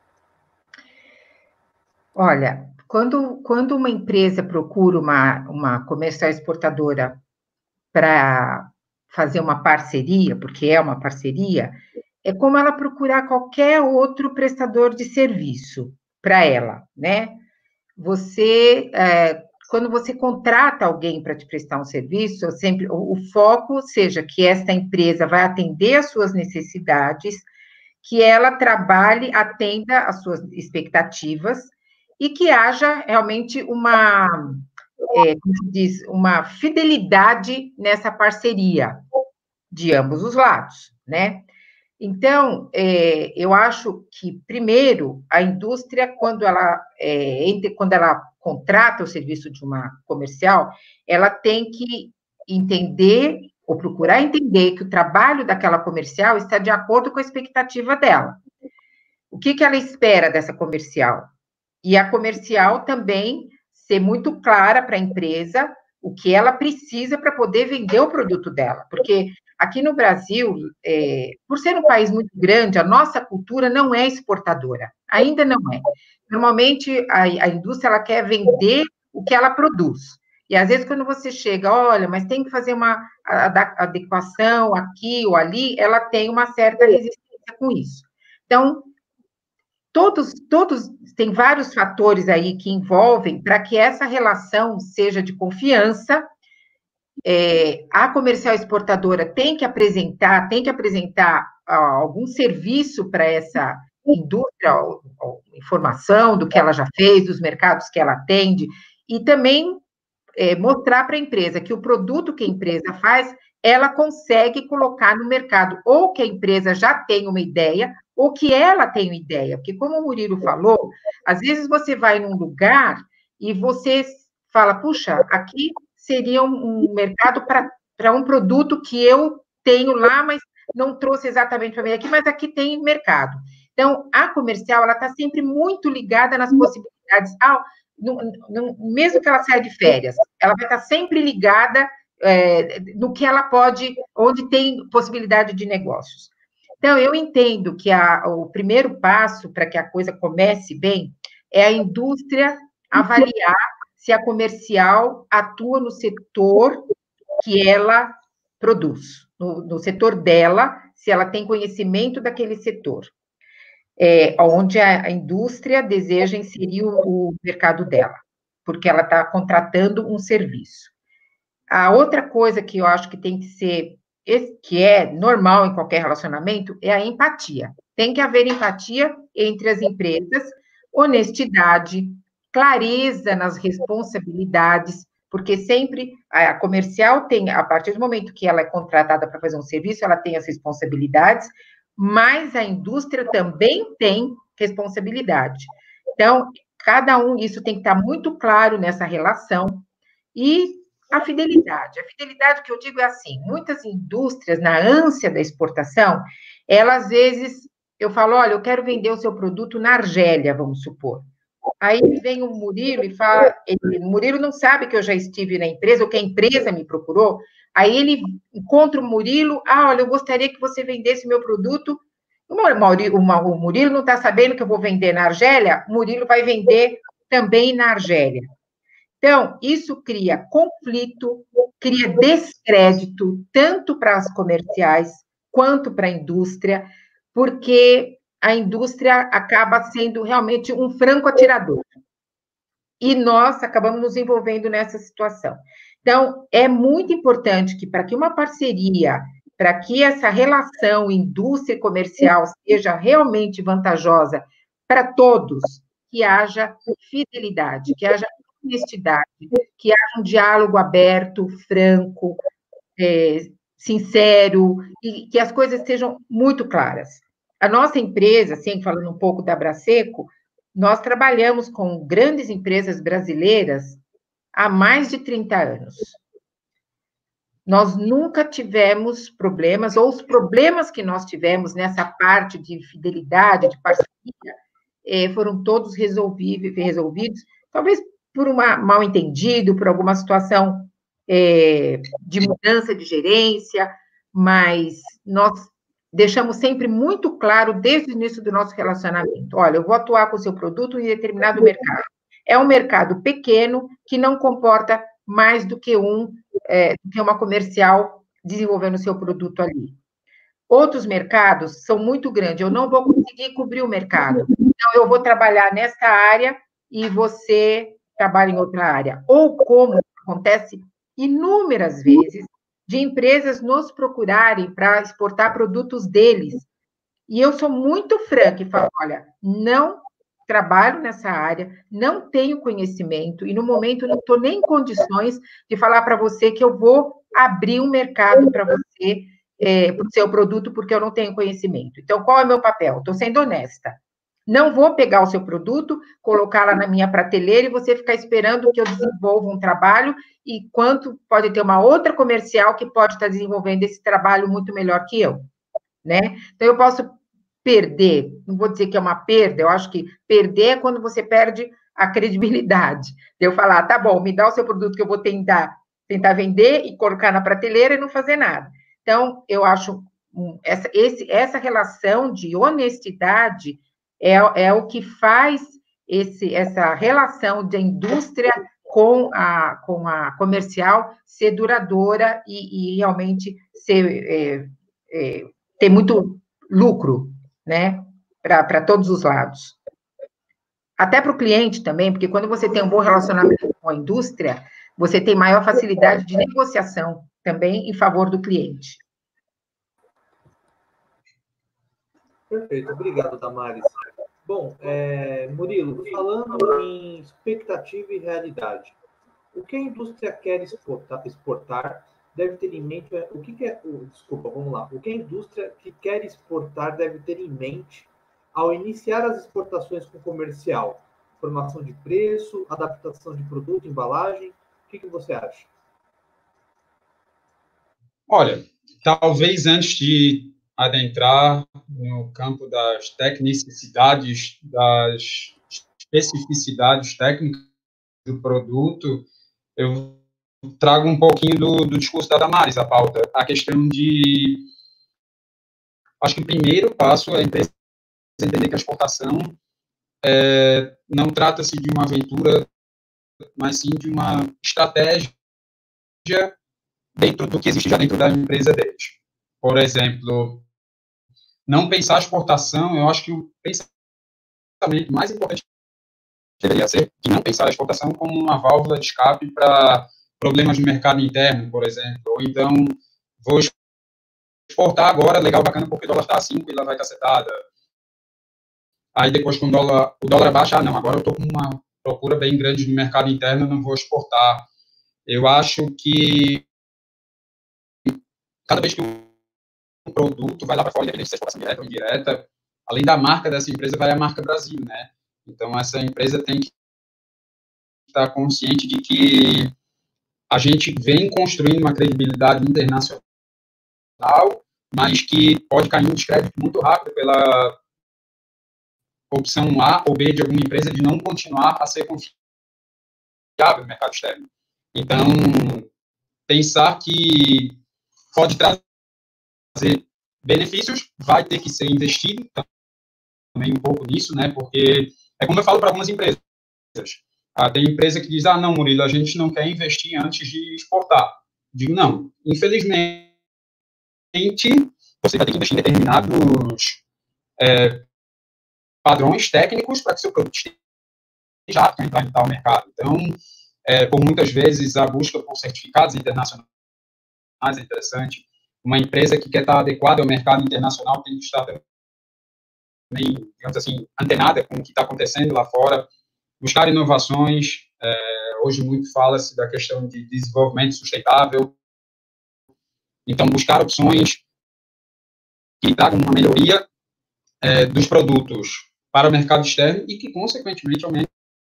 Olha, quando, quando uma empresa procura uma, uma comercial exportadora para fazer uma parceria, porque é uma parceria, é como ela procurar qualquer outro prestador de serviço para ela, né? Você, é, quando você contrata alguém para te prestar um serviço, eu sempre, o, o foco seja que esta empresa vai atender às suas necessidades, que ela trabalhe, atenda às suas expectativas e que haja realmente uma, é, como se diz, uma fidelidade nessa parceria de ambos os lados, né? Então, é, eu acho que, primeiro, a indústria, quando ela, é, entre, quando ela contrata o serviço de uma comercial, ela tem que entender, ou procurar entender, que o trabalho daquela comercial está de acordo com a expectativa dela. O que, que ela espera dessa comercial? E a comercial também ser muito clara para a empresa o que ela precisa para poder vender o produto dela, porque aqui no Brasil, é, por ser um país muito grande, a nossa cultura não é exportadora, ainda não é. Normalmente, a, a indústria ela quer vender o que ela produz. E, às vezes, quando você chega, olha, mas tem que fazer uma adequação aqui ou ali, ela tem uma certa resistência com isso. Então, todos, todos, tem vários fatores aí que envolvem para que essa relação seja de confiança. É, a comercial exportadora tem que apresentar, tem que apresentar ó, algum serviço para essa indústria, ó, ó, informação do que ela já fez, dos mercados que ela atende, e também é, mostrar para a empresa que o produto que a empresa faz, ela consegue colocar no mercado, ou que a empresa já tem uma ideia, ou que ela tem uma ideia, porque como o Murilo falou, às vezes você vai num lugar e você fala, puxa, aqui seria um, um mercado para um produto que eu tenho lá, mas não trouxe exatamente para mim aqui, mas aqui tem mercado. Então, a comercial, ela está sempre muito ligada nas possibilidades. Ah, no, no, mesmo que ela saia de férias, ela vai estar sempre ligada é, no que ela pode, onde tem possibilidade de negócios. Então, eu entendo que a, o primeiro passo para que a coisa comece bem é a indústria avaliar se a comercial atua no setor que ela produz, no, no setor dela, se ela tem conhecimento daquele setor, é, onde a, a indústria deseja inserir o, o mercado dela, porque ela está contratando um serviço. A outra coisa que eu acho que tem que ser, que é normal em qualquer relacionamento, é a empatia. Tem que haver empatia entre as empresas, honestidade, clareza nas responsabilidades, porque sempre a comercial tem, a partir do momento que ela é contratada para fazer um serviço, ela tem as responsabilidades, mas a indústria também tem responsabilidade. Então, cada um, isso tem que estar muito claro nessa relação. E a fidelidade. A fidelidade que eu digo é assim, muitas indústrias, na ânsia da exportação, elas, às vezes, eu falo, olha, eu quero vender o seu produto na Argélia, vamos supor. Aí vem o Murilo e fala, ele, o Murilo não sabe que eu já estive na empresa, ou que a empresa me procurou, aí ele encontra o Murilo, ah, olha, eu gostaria que você vendesse o meu produto, o Murilo, o Murilo não está sabendo que eu vou vender na Argélia, o Murilo vai vender também na Argélia. Então, isso cria conflito, cria descrédito, tanto para as comerciais quanto para a indústria, porque a indústria acaba sendo realmente um franco atirador. E nós acabamos nos envolvendo nessa situação. Então, é muito importante que, para que uma parceria, para que essa relação indústria e comercial seja realmente vantajosa para todos, que haja fidelidade, que haja honestidade, que haja um diálogo aberto, franco, é, sincero, e que as coisas sejam muito claras. A nossa empresa, assim, falando um pouco da Braseco, nós trabalhamos com grandes empresas brasileiras há mais de trinta anos. Nós nunca tivemos problemas, ou os problemas que nós tivemos nessa parte de fidelidade, de parceria, eh, foram todos resolvidos, resolvidos, talvez por um mal entendido, por alguma situação é, de mudança de gerência, mas nós deixamos sempre muito claro, desde o início do nosso relacionamento, olha, eu vou atuar com o seu produto em determinado mercado. É um mercado pequeno, que não comporta mais do que, um, é, do que uma comercial desenvolvendo o seu produto ali. Outros mercados são muito grandes, eu não vou conseguir cobrir o mercado, então eu vou trabalhar nessa área e você trabalha em outra área. Ou como acontece inúmeras vezes, de empresas nos procurarem para exportar produtos deles. E eu sou muito franca e falo, olha, não trabalho nessa área, não tenho conhecimento, e no momento não estou nem em condições de falar para você que eu vou abrir um mercado para você, é, para o seu produto, porque eu não tenho conhecimento. Então, qual é o meu papel? Estou sendo honesta. Não vou pegar o seu produto, colocar lá na minha prateleira e você ficar esperando que eu desenvolva um trabalho, e quanto pode ter uma outra comercial que pode estar desenvolvendo esse trabalho muito melhor que eu, né? Então, eu posso perder, não vou dizer que é uma perda, eu acho que perder é quando você perde a credibilidade. Eu falar, tá bom, me dá o seu produto que eu vou tentar tentar vender e colocar na prateleira e não fazer nada. Então, eu acho essa, esse, essa relação de honestidade é, é o que faz esse, essa relação da indústria com a, com a comercial ser duradoura e, e realmente ser, é, é, ter muito lucro, né, para todos os lados. Até para o cliente também, porque quando você tem um bom relacionamento com a indústria, você tem maior facilidade de negociação também em favor do cliente. Perfeito, obrigado, Damares. Bom, é, Murilo, falando em expectativa e realidade, o que a indústria quer exportar, exportar deve ter em mente, o que, que é, oh, desculpa, vamos lá, o que a indústria que quer exportar deve ter em mente ao iniciar as exportações com o comercial? Formação de preço, adaptação de produto, embalagem, o que, que você acha? Olha, talvez antes de adentrar no campo das tecnicidades, das especificidades técnicas do produto, eu trago um pouquinho do, do discurso da Damares, a pauta, a questão de... Acho que o primeiro passo é a empresa entender que a exportação é, não trata-se de uma aventura, mas sim de uma estratégia dentro do que existe já dentro da empresa deles. Por exemplo, não pensar a exportação, eu acho que o pensamento mais importante deveria ser que não pensar a exportação como uma válvula de escape para problemas no mercado interno, por exemplo. Ou então, vou exportar agora, legal, bacana, porque o dólar está a cinco e ela vai cacetada. Aí depois, quando o dólar, o dólar baixa, ah, não, agora eu estou com uma procura bem grande no mercado interno, não vou exportar. Eu acho que cada vez que um produto vai lá para fora, independente se é exportação direta ou indireta, além da marca dessa empresa, vai a marca Brasil, né? Então, essa empresa tem que estar consciente de que a gente vem construindo uma credibilidade internacional, mas que pode cair um descrédito muito rápido pela opção A ou B de alguma empresa de não continuar a ser confiável no mercado externo. Então, pensar que pode trazer benefícios, vai ter que ser investido também um pouco nisso, né? Porque é como eu falo para algumas empresas. Ah, tem empresa que diz, ah, não, Murilo, a gente não quer investir antes de exportar. Digo, não, infelizmente, você vai ter que investir em determinados é, padrões técnicos para que seu produto esteja apto a entrar em tal mercado. Então, é, por muitas vezes, a busca por certificados internacionais é interessante. Uma empresa que quer estar adequada ao mercado internacional tem que estar também, digamos assim, antenada com o que está acontecendo lá fora, buscar inovações. É, hoje muito fala-se da questão de desenvolvimento sustentável. Então, buscar opções que tragam uma melhoria é, dos produtos para o mercado externo e que, consequentemente, aumente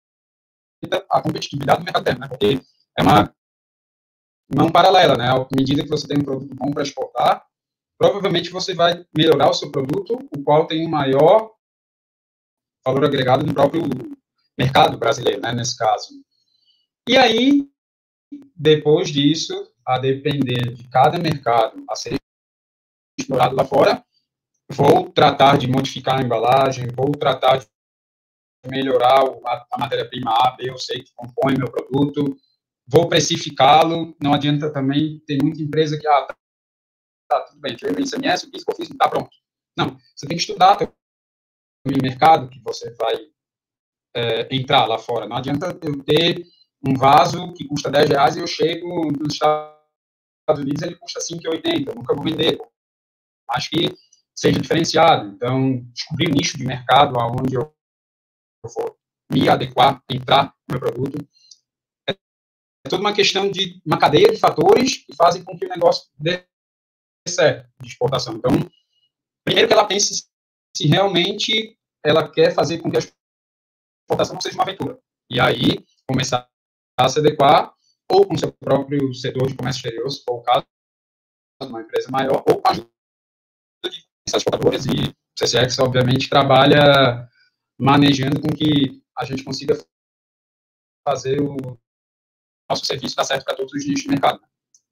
a competitividade do mercado interno, né? Porque é uma mão paralela, né? À medida que você tem um produto bom para exportar, provavelmente você vai melhorar o seu produto, o qual tem um maior valor agregado no próprio mercado brasileiro, né? Nesse caso. E aí, depois disso, a depender de cada mercado a ser explorado lá fora, vou tratar de modificar a embalagem, vou tratar de melhorar a, a matéria-prima A, B ou C que compõe meu produto, vou precificá-lo. Não adianta também ter muita empresa que, ah, tá, tá tudo bem, tirei o I C M S, o que eu fiz, está pronto. Não, você tem que estudar o mercado que você vai é, entrar lá fora. Não adianta eu ter um vaso que custa dez reais e eu chego nos Estados Unidos e ele custa cinco e oitenta. Eu nunca vou vender. Acho que seja diferenciado. Então, descobrir o nicho de mercado aonde eu vou me adequar, entrar no meu produto. É toda uma questão de uma cadeia de fatores que fazem com que o negócio dê certo de exportação. Então, primeiro que ela pense se realmente ela quer fazer com que a exportação não seja uma aventura. E aí, começar a se adequar ou com o seu próprio setor de comércio exterior, se for o caso, uma empresa maior, ou com a ajuda de exportadores. E o C C X, obviamente, trabalha manejando com que a gente consiga fazer o nosso serviço dá certo para todos os nichos de mercado.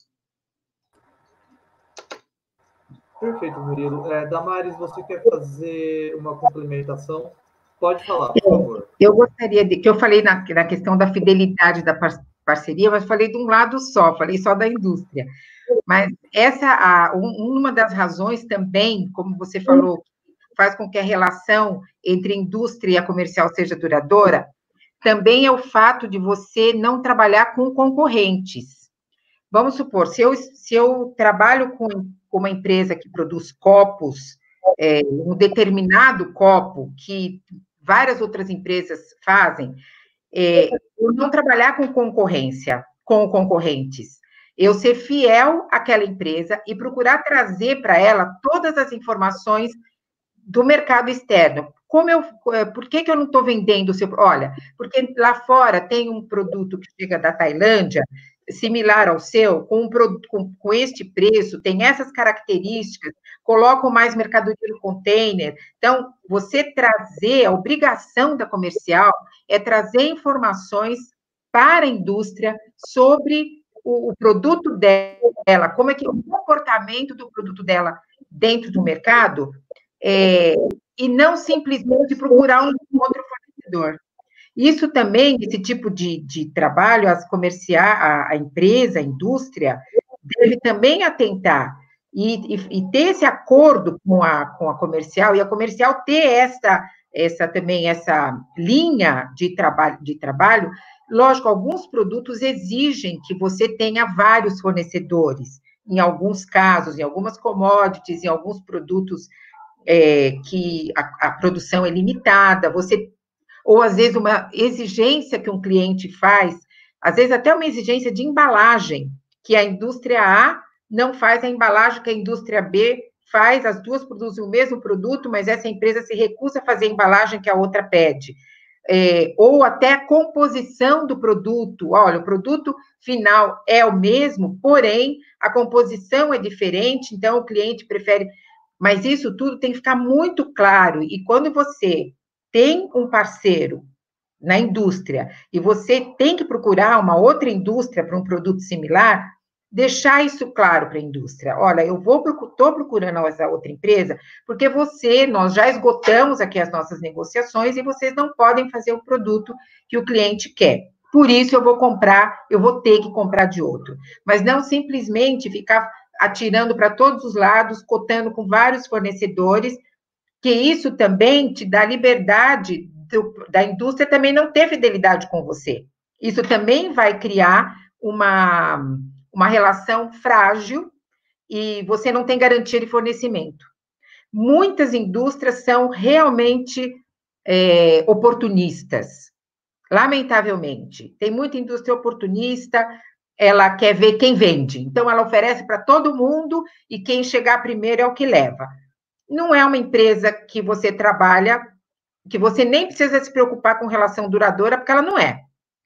Perfeito, Murilo. É, Damares, você quer fazer uma complementação? Pode falar, por favor. Eu gostaria de... que eu falei na, na questão da fidelidade da par, parceria, mas falei de um lado só, falei só da indústria. Mas essa, a, um, uma das razões também, como você falou, faz com que a relação entre indústria e a comercial seja duradoura, também é o fato de você não trabalhar com concorrentes. Vamos supor, se eu, se eu trabalho com, com uma empresa que produz copos, é, um determinado copo que várias outras empresas fazem, é, eu não trabalhar com concorrência, com concorrentes. Eu ser fiel àquela empresa e procurar trazer para ela todas as informações do mercado externo. Como eu, por que, que eu não estou vendendo o seu... Olha, porque lá fora tem um produto que chega da Tailândia, similar ao seu, com, um produto, com, com este preço, tem essas características, colocam mais mercadoria no container. Então, você trazer, a obrigação da comercial é trazer informações para a indústria sobre o, o produto dela, como é que o comportamento do produto dela dentro do mercado, é, e não simplesmente procurar um outro fornecedor. Isso também, esse tipo de, de trabalho, as comercial, a, a empresa, a indústria, deve também atentar e, e, e ter esse acordo com a, com a comercial, e a comercial ter essa, essa também essa linha de trabalho, de trabalho. Lógico, alguns produtos exigem que você tenha vários fornecedores, em alguns casos, em algumas commodities, em alguns produtos é, que a, a produção é limitada, você... ou às vezes uma exigência que um cliente faz, às vezes até uma exigência de embalagem, que a indústria A não faz a embalagem que a indústria B faz, as duas produzem o mesmo produto, mas essa empresa se recusa a fazer a embalagem que a outra pede. É, ou até a composição do produto, olha, o produto final é o mesmo, porém, a composição é diferente, então o cliente prefere... Mas isso tudo tem que ficar muito claro, e quando você tem um parceiro na indústria e você tem que procurar uma outra indústria para um produto similar, deixar isso claro para a indústria. Olha, eu vou estou procurando essa outra empresa porque você, nós já esgotamos aqui as nossas negociações e vocês não podem fazer o produto que o cliente quer. Por isso eu vou comprar, eu vou ter que comprar de outro. Mas não simplesmente ficar atirando para todos os lados, cotando com vários fornecedores, que isso também te dá liberdade do, da indústria também não ter fidelidade com você. Isso também vai criar uma, uma relação frágil e você não tem garantia de fornecimento. Muitas indústrias são realmente é, oportunistas, lamentavelmente. Tem muita indústria oportunista, ela quer ver quem vende. Então, ela oferece para todo mundo e quem chegar primeiro é o que leva. Não é uma empresa que você trabalha, que você nem precisa se preocupar com relação duradoura, porque ela não é,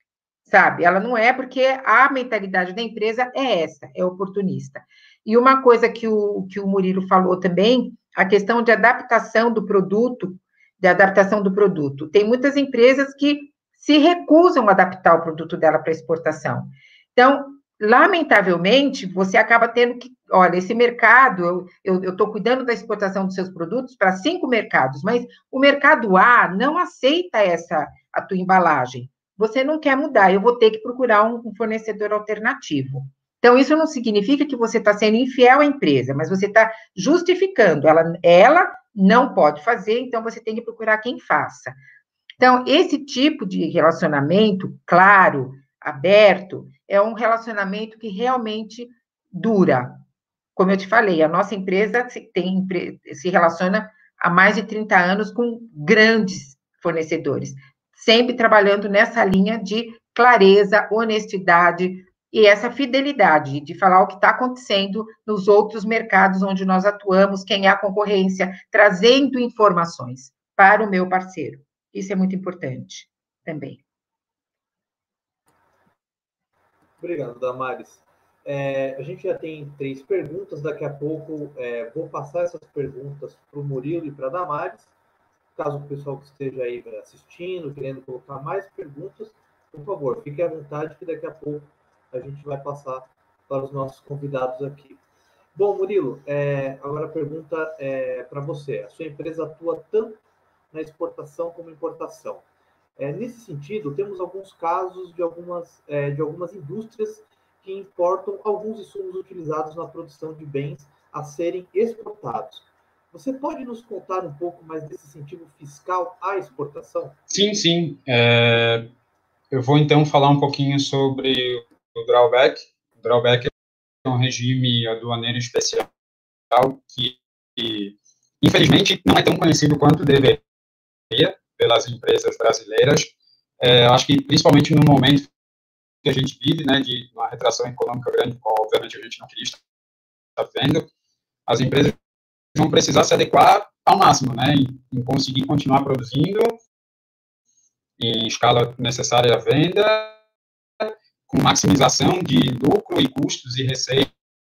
sabe? Ela não é porque a mentalidade da empresa é essa, é oportunista. E uma coisa que o, que o Murilo falou também, a questão de adaptação do produto, de adaptação do produto. Tem muitas empresas que se recusam a adaptar o produto dela para exportação. Então, lamentavelmente, você acaba tendo que, olha, esse mercado, eu estou cuidando da exportação dos seus produtos para cinco mercados, mas o mercado A não aceita essa, a tua embalagem. Você não quer mudar, eu vou ter que procurar um, um fornecedor alternativo. Então, isso não significa que você está sendo infiel à empresa, mas você está justificando. Ela, ela não pode fazer, então você tem que procurar quem faça. Então, esse tipo de relacionamento, claro, aberto, é um relacionamento que realmente dura. Como eu te falei, a nossa empresa se, tem, se relaciona há mais de trinta anos com grandes fornecedores, sempre trabalhando nessa linha de clareza, honestidade e essa fidelidade de falar o que está acontecendo nos outros mercados onde nós atuamos, quem é a concorrência, trazendo informações para o meu parceiro. Isso é muito importante também. Obrigado, Damares. É, a gente já tem três perguntas, daqui a pouco é, vou passar essas perguntas para o Murilo e para a Damares. Caso o pessoal que esteja aí assistindo, querendo colocar mais perguntas, por favor, fique à vontade que daqui a pouco a gente vai passar para os nossos convidados aqui. Bom, Murilo, é, agora a pergunta é para você. A sua empresa atua tanto na exportação como importação. É, nesse sentido, temos alguns casos de algumas, é, de algumas indústrias que importam alguns insumos utilizados na produção de bens a serem exportados. Você pode nos contar um pouco mais desse incentivo fiscal à exportação? Sim, sim. É, eu vou, então, falar um pouquinho sobre o drawback. O drawback é um regime aduaneiro especial que, que, infelizmente, não é tão conhecido quanto deveria pelas empresas brasileiras. É, acho que, principalmente no momento que a gente vive, né, de uma retração econômica grande, qual, obviamente, a gente não queria estar vendo, as empresas vão precisar se adequar ao máximo, né, em, em conseguir continuar produzindo em escala necessária à venda, com maximização de lucro e custos e receitas,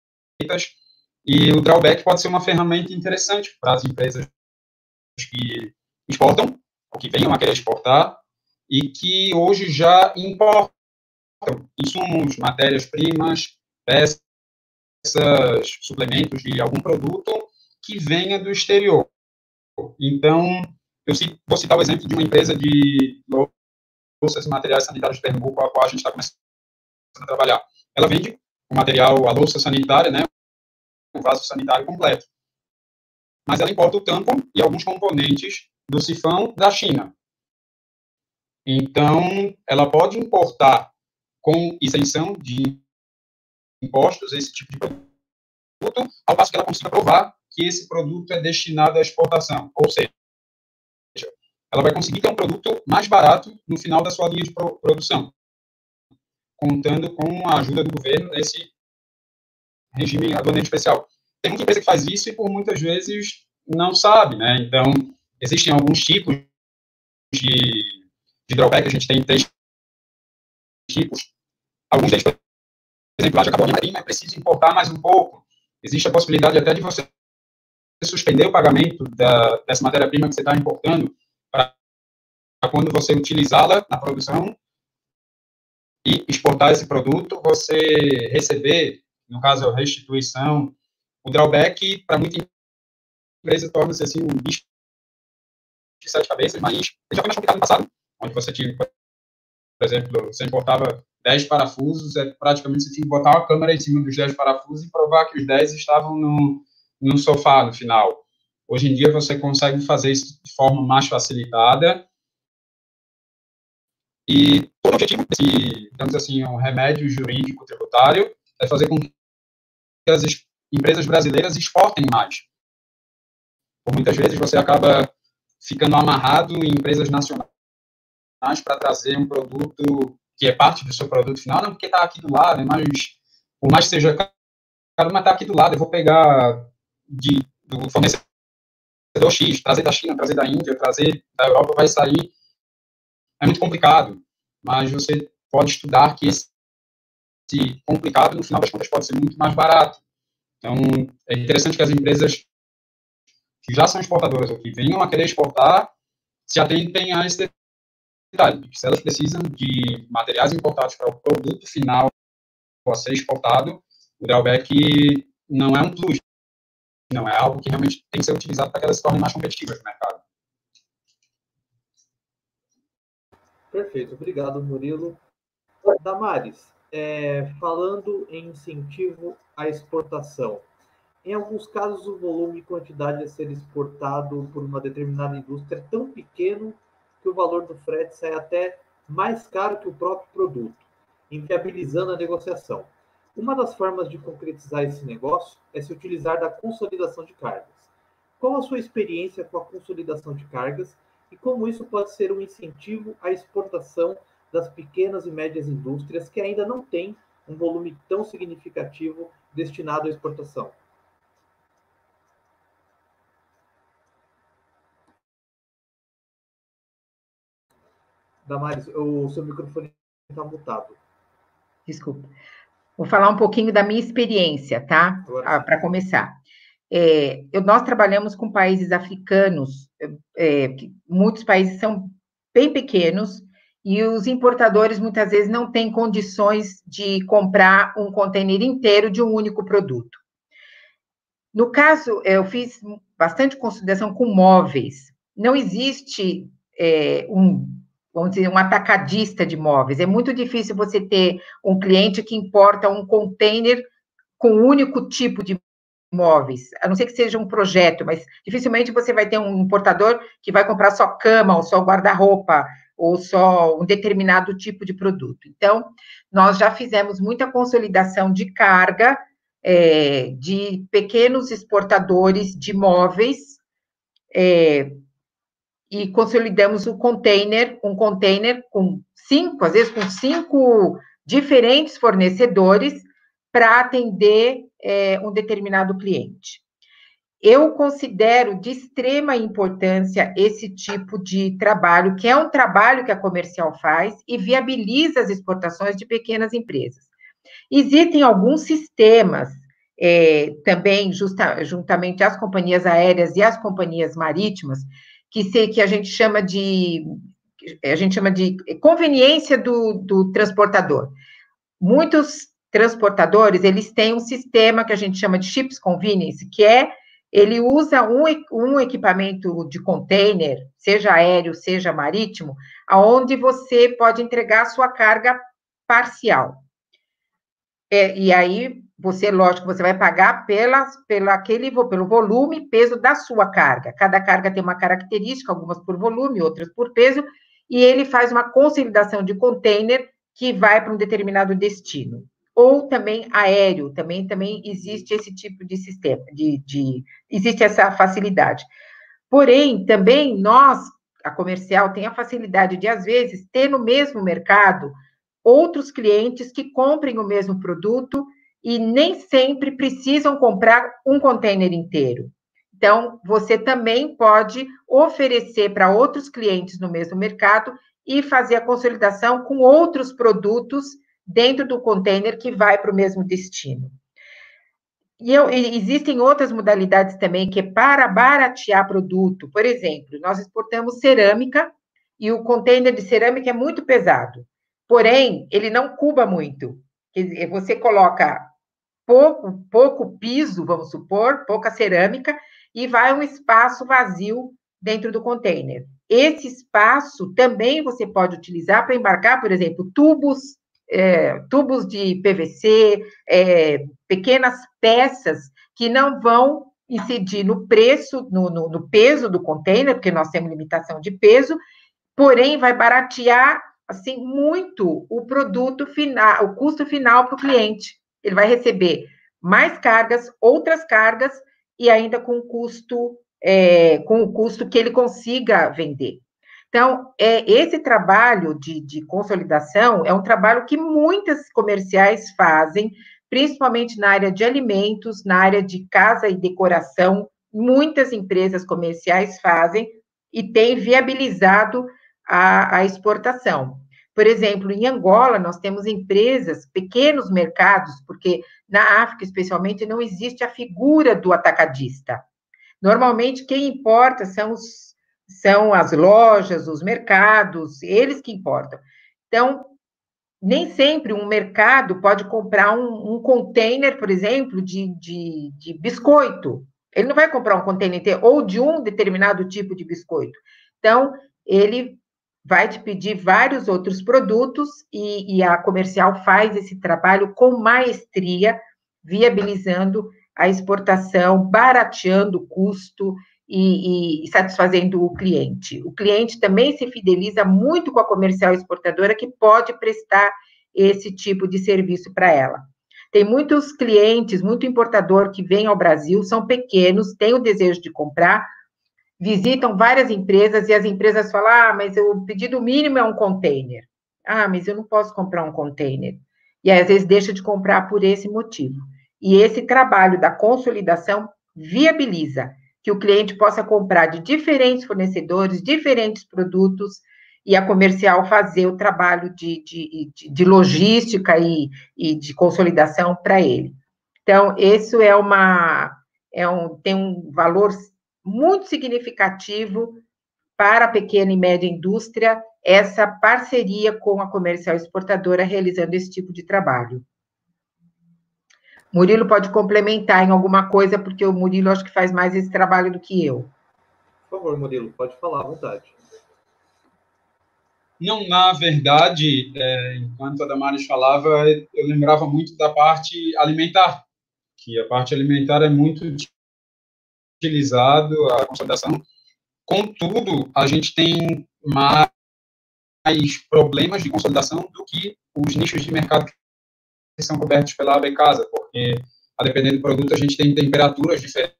e o drawback pode ser uma ferramenta interessante para as empresas que exportam, ou que venham a querer exportar, e que hoje já importam insumos, matérias-primas, peças, suplementos de algum produto que venha do exterior. Então, eu vou citar o exemplo de uma empresa de louças e materiais sanitários de Pernambuco, com a qual a gente está começando a trabalhar. Ela vende o material, a louça sanitária, né, o vaso sanitário completo. Mas ela importa o tampão e alguns componentes do sifão da China. Então, ela pode importar com isenção de impostos esse tipo de produto, ao passo que ela consiga provar que esse produto é destinado à exportação. Ou seja, ela vai conseguir ter um produto mais barato no final da sua linha de produção, contando com a ajuda do governo nesse regime aduaneiro especial. Tem muita empresa que faz isso e, por muitas vezes, não sabe, né? Então, existem alguns tipos de, de drawback, a gente tem três tipos. Alguns deles, por exemplo, a carbonaria é preciso importar mais um pouco. Existe a possibilidade até de você suspender o pagamento da, dessa matéria-prima que você está importando para quando você utilizá-la na produção e exportar esse produto, você receber, no caso, a restituição. O drawback, para muita empresa, torna-se assim um bicho de sete cabeças, mas já foi mais complicado no passado, onde você tinha, por exemplo, você importava dez parafusos, é praticamente você tinha que botar uma câmera em cima dos dez parafusos e provar que os dez estavam no, no sofá no final. Hoje em dia você consegue fazer isso de forma mais facilitada e todo o objetivo desse, digamos assim, um remédio jurídico tributário é fazer com que as empresas brasileiras exportem mais. Por muitas vezes você acaba ficando amarrado em empresas nacionais para trazer um produto que é parte do seu produto final, não porque está aqui do lado, mas por mais que seja caro, mas está aqui do lado, eu vou pegar de, do fornecedor X, trazer da China, trazer da Índia, trazer da Europa, vai sair, é muito complicado, mas você pode estudar que esse complicado, no final das contas, pode ser muito mais barato. Então, é interessante que as empresas que já são exportadoras ou que venham a querer exportar se atentem a esse detalhe. Se elas precisam de materiais importados para o produto final a ser exportado, o drawback não é um plus, não é algo que realmente tem que ser utilizado para que elas se tornem mais competitivas no mercado. Perfeito, obrigado, Murilo. Damares, é, falando em incentivo à exportação, em alguns casos o volume e quantidade a ser exportado por uma determinada indústria é tão pequeno que o valor do frete sai até mais caro que o próprio produto, inviabilizando a negociação. Uma das formas de concretizar esse negócio é se utilizar da consolidação de cargas. Qual a sua experiência com a consolidação de cargas e como isso pode ser um incentivo à exportação das pequenas e médias indústrias que ainda não têm um volume tão significativo destinado à exportação? Damares, o seu microfone está mutado. Desculpa. Vou falar um pouquinho da minha experiência, tá? Ah, para começar. É, eu, nós trabalhamos com países africanos, é, que muitos países são bem pequenos, e os importadores, muitas vezes, não têm condições de comprar um container inteiro de um único produto. No caso, eu fiz bastante consolidação com móveis. Não existe é, um, vamos dizer, um atacadista de móveis. É muito difícil você ter um cliente que importa um container com um único tipo de móveis, a não ser que seja um projeto, mas dificilmente você vai ter um importador que vai comprar só cama, ou só guarda-roupa, ou só um determinado tipo de produto. Então, nós já fizemos muita consolidação de carga é, de pequenos exportadores de móveis, é, e consolidamos o container, um container com cinco, às vezes com cinco diferentes fornecedores para atender é, um determinado cliente. Eu considero de extrema importância esse tipo de trabalho, que é um trabalho que a comercial faz e viabiliza as exportações de pequenas empresas. Existem alguns sistemas, é, também justa, juntamente às companhias aéreas e às companhias marítimas, que, se, que a gente chama de a gente chama de conveniência do, do transportador. Muitos transportadores, eles têm um sistema que a gente chama de Ships Convenience, que é, ele usa um, um equipamento de container, seja aéreo, seja marítimo, aonde você pode entregar a sua carga parcial. É, e aí, você, lógico, você vai pagar pela, pela aquele, pelo volume e peso da sua carga. Cada carga tem uma característica, algumas por volume, outras por peso, e ele faz uma consolidação de container que vai para um determinado destino. Ou também aéreo, também, também existe esse tipo de sistema, de, de, existe essa facilidade. Porém, também nós, a comercial, tem a facilidade de, às vezes, ter no mesmo mercado outros clientes que comprem o mesmo produto e nem sempre precisam comprar um container inteiro. Então, você também pode oferecer para outros clientes no mesmo mercado e fazer a consolidação com outros produtos dentro do container que vai para o mesmo destino. E, eu, e existem outras modalidades também, que é para baratear produto. Por exemplo, nós exportamos cerâmica e o container de cerâmica é muito pesado, porém, ele não cuba muito. Quer dizer, você coloca pouco, pouco piso, vamos supor, pouca cerâmica, e vai um espaço vazio dentro do container. Esse espaço também você pode utilizar para embarcar, por exemplo, tubos, é, tubos de P V C, é, pequenas peças que não vão incidir no preço, no, no, no peso do container, porque nós temos limitação de peso, porém vai baratear assim muito o produto final, o custo final para o cliente. Ele vai receber mais cargas, outras cargas, e ainda com custo, é, com o custo que ele consiga vender. Então, é, esse trabalho de, de consolidação é um trabalho que muitas comerciais fazem, principalmente na área de alimentos, na área de casa e decoração, muitas empresas comerciais fazem e têm viabilizado a, a exportação. Por exemplo, em Angola, nós temos empresas, pequenos mercados, porque na África, especialmente, não existe a figura do atacadista. Normalmente, quem importa são, os, são as lojas, os mercados, eles que importam. Então, nem sempre um mercado pode comprar um, um container, por exemplo, de, de, de biscoito. Ele não vai comprar um container inteiro, ou de um determinado tipo de biscoito. Então, ele vai te pedir vários outros produtos e, e a comercial faz esse trabalho com maestria, viabilizando a exportação, barateando o custo e, e satisfazendo o cliente. O cliente também se fideliza muito com a comercial exportadora, que pode prestar esse tipo de serviço para ela. Tem muitos clientes, muito importador que vem ao Brasil, são pequenos, têm o desejo de comprar, visitam várias empresas e as empresas falam, ah, mas o pedido mínimo é um container. Ah, mas eu não posso comprar um container. E às vezes deixa de comprar por esse motivo. E esse trabalho da consolidação viabiliza que o cliente possa comprar de diferentes fornecedores, diferentes produtos, e a comercial fazer o trabalho de, de, de, de logística e, e de consolidação para ele. Então, isso é uma, é um, tem um valor muito significativo para a pequena e média indústria, essa parceria com a comercial exportadora realizando esse tipo de trabalho. Murilo pode complementar em alguma coisa, porque o Murilo acho que faz mais esse trabalho do que eu. Por favor, Murilo, pode falar à vontade. Não, na verdade, é, enquanto a Damares falava, eu lembrava muito da parte alimentar, que a parte alimentar é muito utilizado a consolidação. Contudo, a gente tem mais problemas de consolidação do que os nichos de mercado que são cobertos pela A B Casa, porque, a depender do produto, a gente tem temperaturas diferentes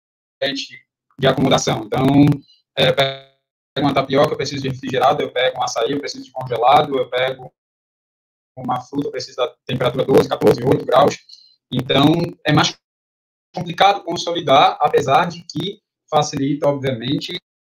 de acomodação. Então, é, pego uma tapioca, eu preciso de refrigerado, eu pego um açaí, eu preciso de congelado, eu pego uma fruta, eu preciso da temperatura doze, quatorze, oito graus. Então, é mais complicado consolidar, apesar de que facilita, obviamente,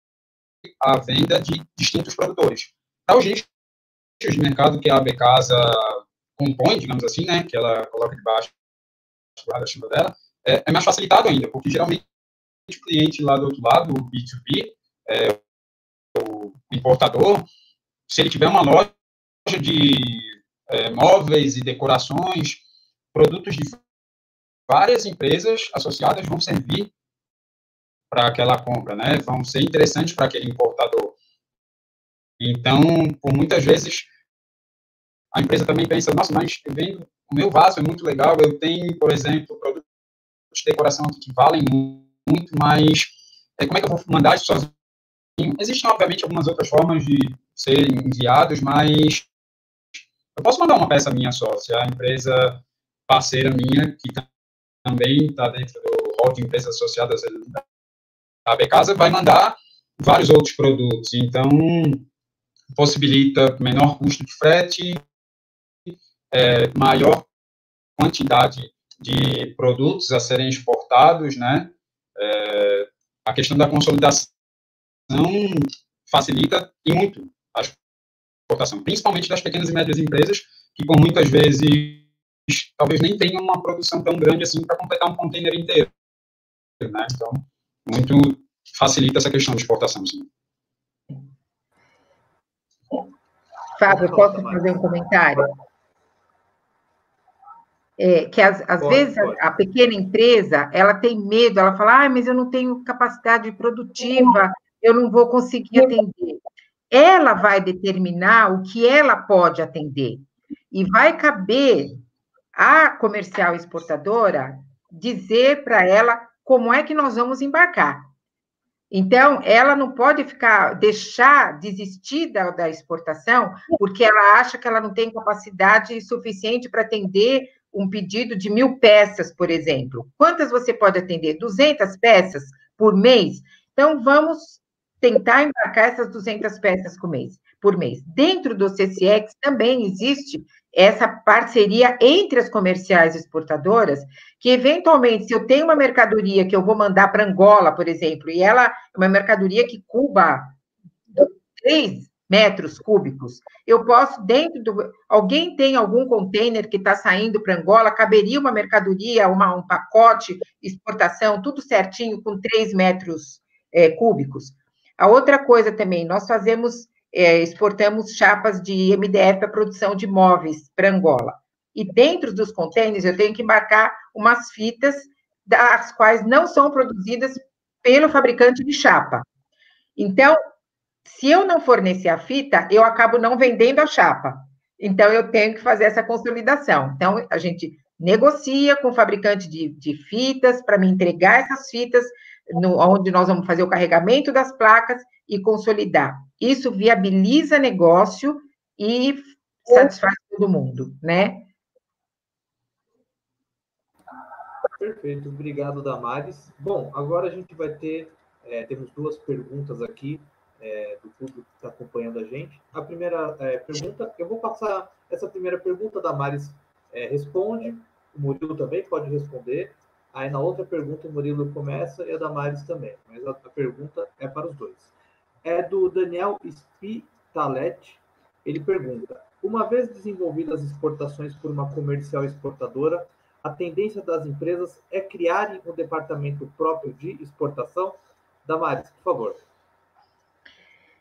a venda de distintos produtores. Para os nichos de mercado que a A B Casa compõe, digamos assim, né, que ela coloca debaixo do guarda-chuva dela, é, é mais facilitado ainda, porque geralmente o cliente lá do outro lado, o B dois B, é, o importador, se ele tiver uma loja de é, móveis e decorações, produtos de várias empresas associadas vão servir para aquela compra, né? Vão ser interessantes para aquele importador. Então, por muitas vezes, a empresa também pensa, nossa, mas eu vendo, o meu vaso é muito legal, eu tenho, por exemplo, produtos de decoração aqui que valem muito, mas é, como é que eu vou mandar isso sozinho? Existem, obviamente, algumas outras formas de serem enviados, mas eu posso mandar uma peça minha só, se a empresa parceira minha, que também está dentro do hall de empresas associadas da A B Casa, vai mandar vários outros produtos. Então, possibilita menor custo de frete, é, maior quantidade de produtos a serem exportados, né? É, a questão da consolidação facilita e muito a exportação, principalmente das pequenas e médias empresas, que por muitas vezes talvez nem tenham uma produção tão grande assim para completar um container inteiro, né? Então, muito facilita essa questão de exportação, sim. Fábio, posso fazer um comentário? É, que às, às pode, vezes pode. A, a pequena empresa, ela tem medo, ela fala, ah, mas eu não tenho capacidade produtiva, eu não vou conseguir atender. Ela vai determinar o que ela pode atender. E vai caber à comercial exportadora dizer para ela como é que nós vamos embarcar. Então, ela não pode ficar, deixar, desistir da, da exportação, porque ela acha que ela não tem capacidade suficiente para atender um pedido de mil peças, por exemplo. Quantas você pode atender? duzentas peças por mês? Então, vamos tentar embarcar essas duzentas peças por mês. Por mês. Dentro do C C X também existe essa parceria entre as comerciais exportadoras, que, eventualmente, se eu tenho uma mercadoria que eu vou mandar para Angola, por exemplo, e ela é uma mercadoria que cuba três metros cúbicos, eu posso, dentro do... Alguém tem algum container que está saindo para Angola, caberia uma mercadoria, uma, um pacote, exportação, tudo certinho, com três metros é, cúbicos. A outra coisa também, nós fazemos... É, exportamos chapas de M D F para produção de móveis para Angola. E dentro dos contêineres eu tenho que embarcar umas fitas, das quais não são produzidas pelo fabricante de chapa. Então, se eu não fornecer a fita, eu acabo não vendendo a chapa. Então, eu tenho que fazer essa consolidação. Então, a gente negocia com o fabricante de, de fitas para me entregar essas fitas, no, onde nós vamos fazer o carregamento das placas e consolidar. Isso viabiliza negócio e satisfaz todo mundo, né? Perfeito, obrigado, Damares. Bom, agora a gente vai ter, é, temos duas perguntas aqui é, do público que está acompanhando a gente. A primeira é, pergunta, eu vou passar essa primeira pergunta, Damares é, responde, o Murilo também pode responder. Aí na outra pergunta o Murilo começa e a Damares também, mas a, a pergunta é para os dois. É do Daniel Spitalet, ele pergunta, uma vez desenvolvidas as exportações por uma comercial exportadora, a tendência das empresas é criarem um departamento próprio de exportação? Damares, por favor.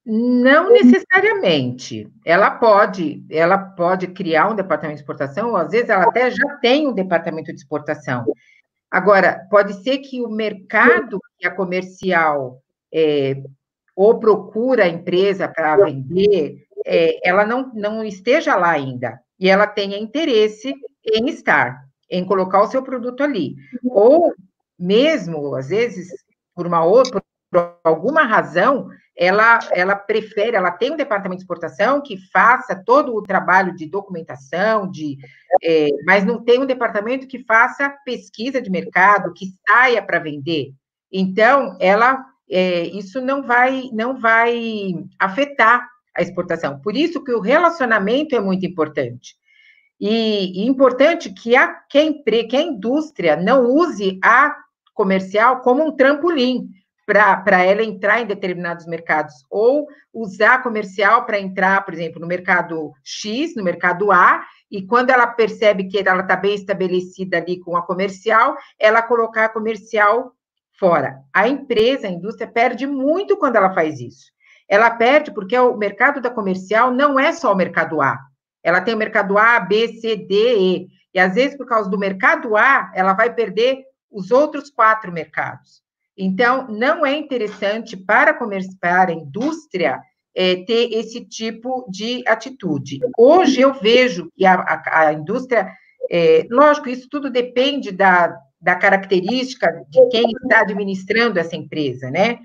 Não necessariamente. Ela pode, ela pode criar um departamento de exportação, ou às vezes ela até já tem um departamento de exportação. Agora, pode ser que o mercado que a comercial é, ou procura a empresa para vender, é, ela não, não esteja lá ainda, e ela tenha interesse em estar, em colocar o seu produto ali. Ou mesmo, às vezes, por uma outra, por alguma razão, ela, ela prefere, ela tem um departamento de exportação que faça todo o trabalho de documentação, de, é, mas não tem um departamento que faça pesquisa de mercado, que saia para vender. Então, ela, é, isso não vai, não vai afetar a exportação. Por isso que o relacionamento é muito importante. E, e importante que a, que, a empre, que a indústria não use a comercial como um trampolim para ela entrar em determinados mercados, ou usar a comercial para entrar, por exemplo, no mercado X, no mercado A, e quando ela percebe que ela está bem estabelecida ali com a comercial, ela colocar a comercial fora. A empresa, a indústria, perde muito quando ela faz isso. Ela perde porque o mercado da comercial não é só o mercado A. Ela tem o mercado A, B, C, D, E. E, às vezes, por causa do mercado A, ela vai perder os outros quatro mercados. Então, não é interessante para a, para a indústria é, ter esse tipo de atitude. Hoje, eu vejo que a, a, a indústria... É, lógico, isso tudo depende da, da característica de quem está administrando essa empresa, né?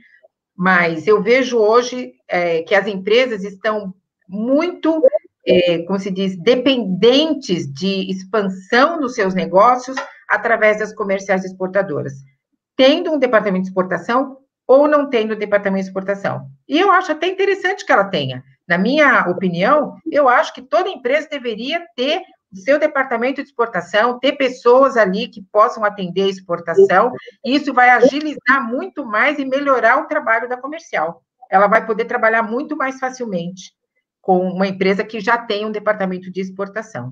Mas eu vejo hoje é, que as empresas estão muito... É, como se diz, dependentes de expansão nos seus negócios através das comerciais exportadoras, tendo um departamento de exportação ou não tendo departamento de exportação. E eu acho até interessante que ela tenha. Na minha opinião, eu acho que toda empresa deveria ter o seu departamento de exportação, ter pessoas ali que possam atender a exportação, e isso vai agilizar muito mais e melhorar o trabalho da comercial. Ela vai poder trabalhar muito mais facilmente com uma empresa que já tem um departamento de exportação.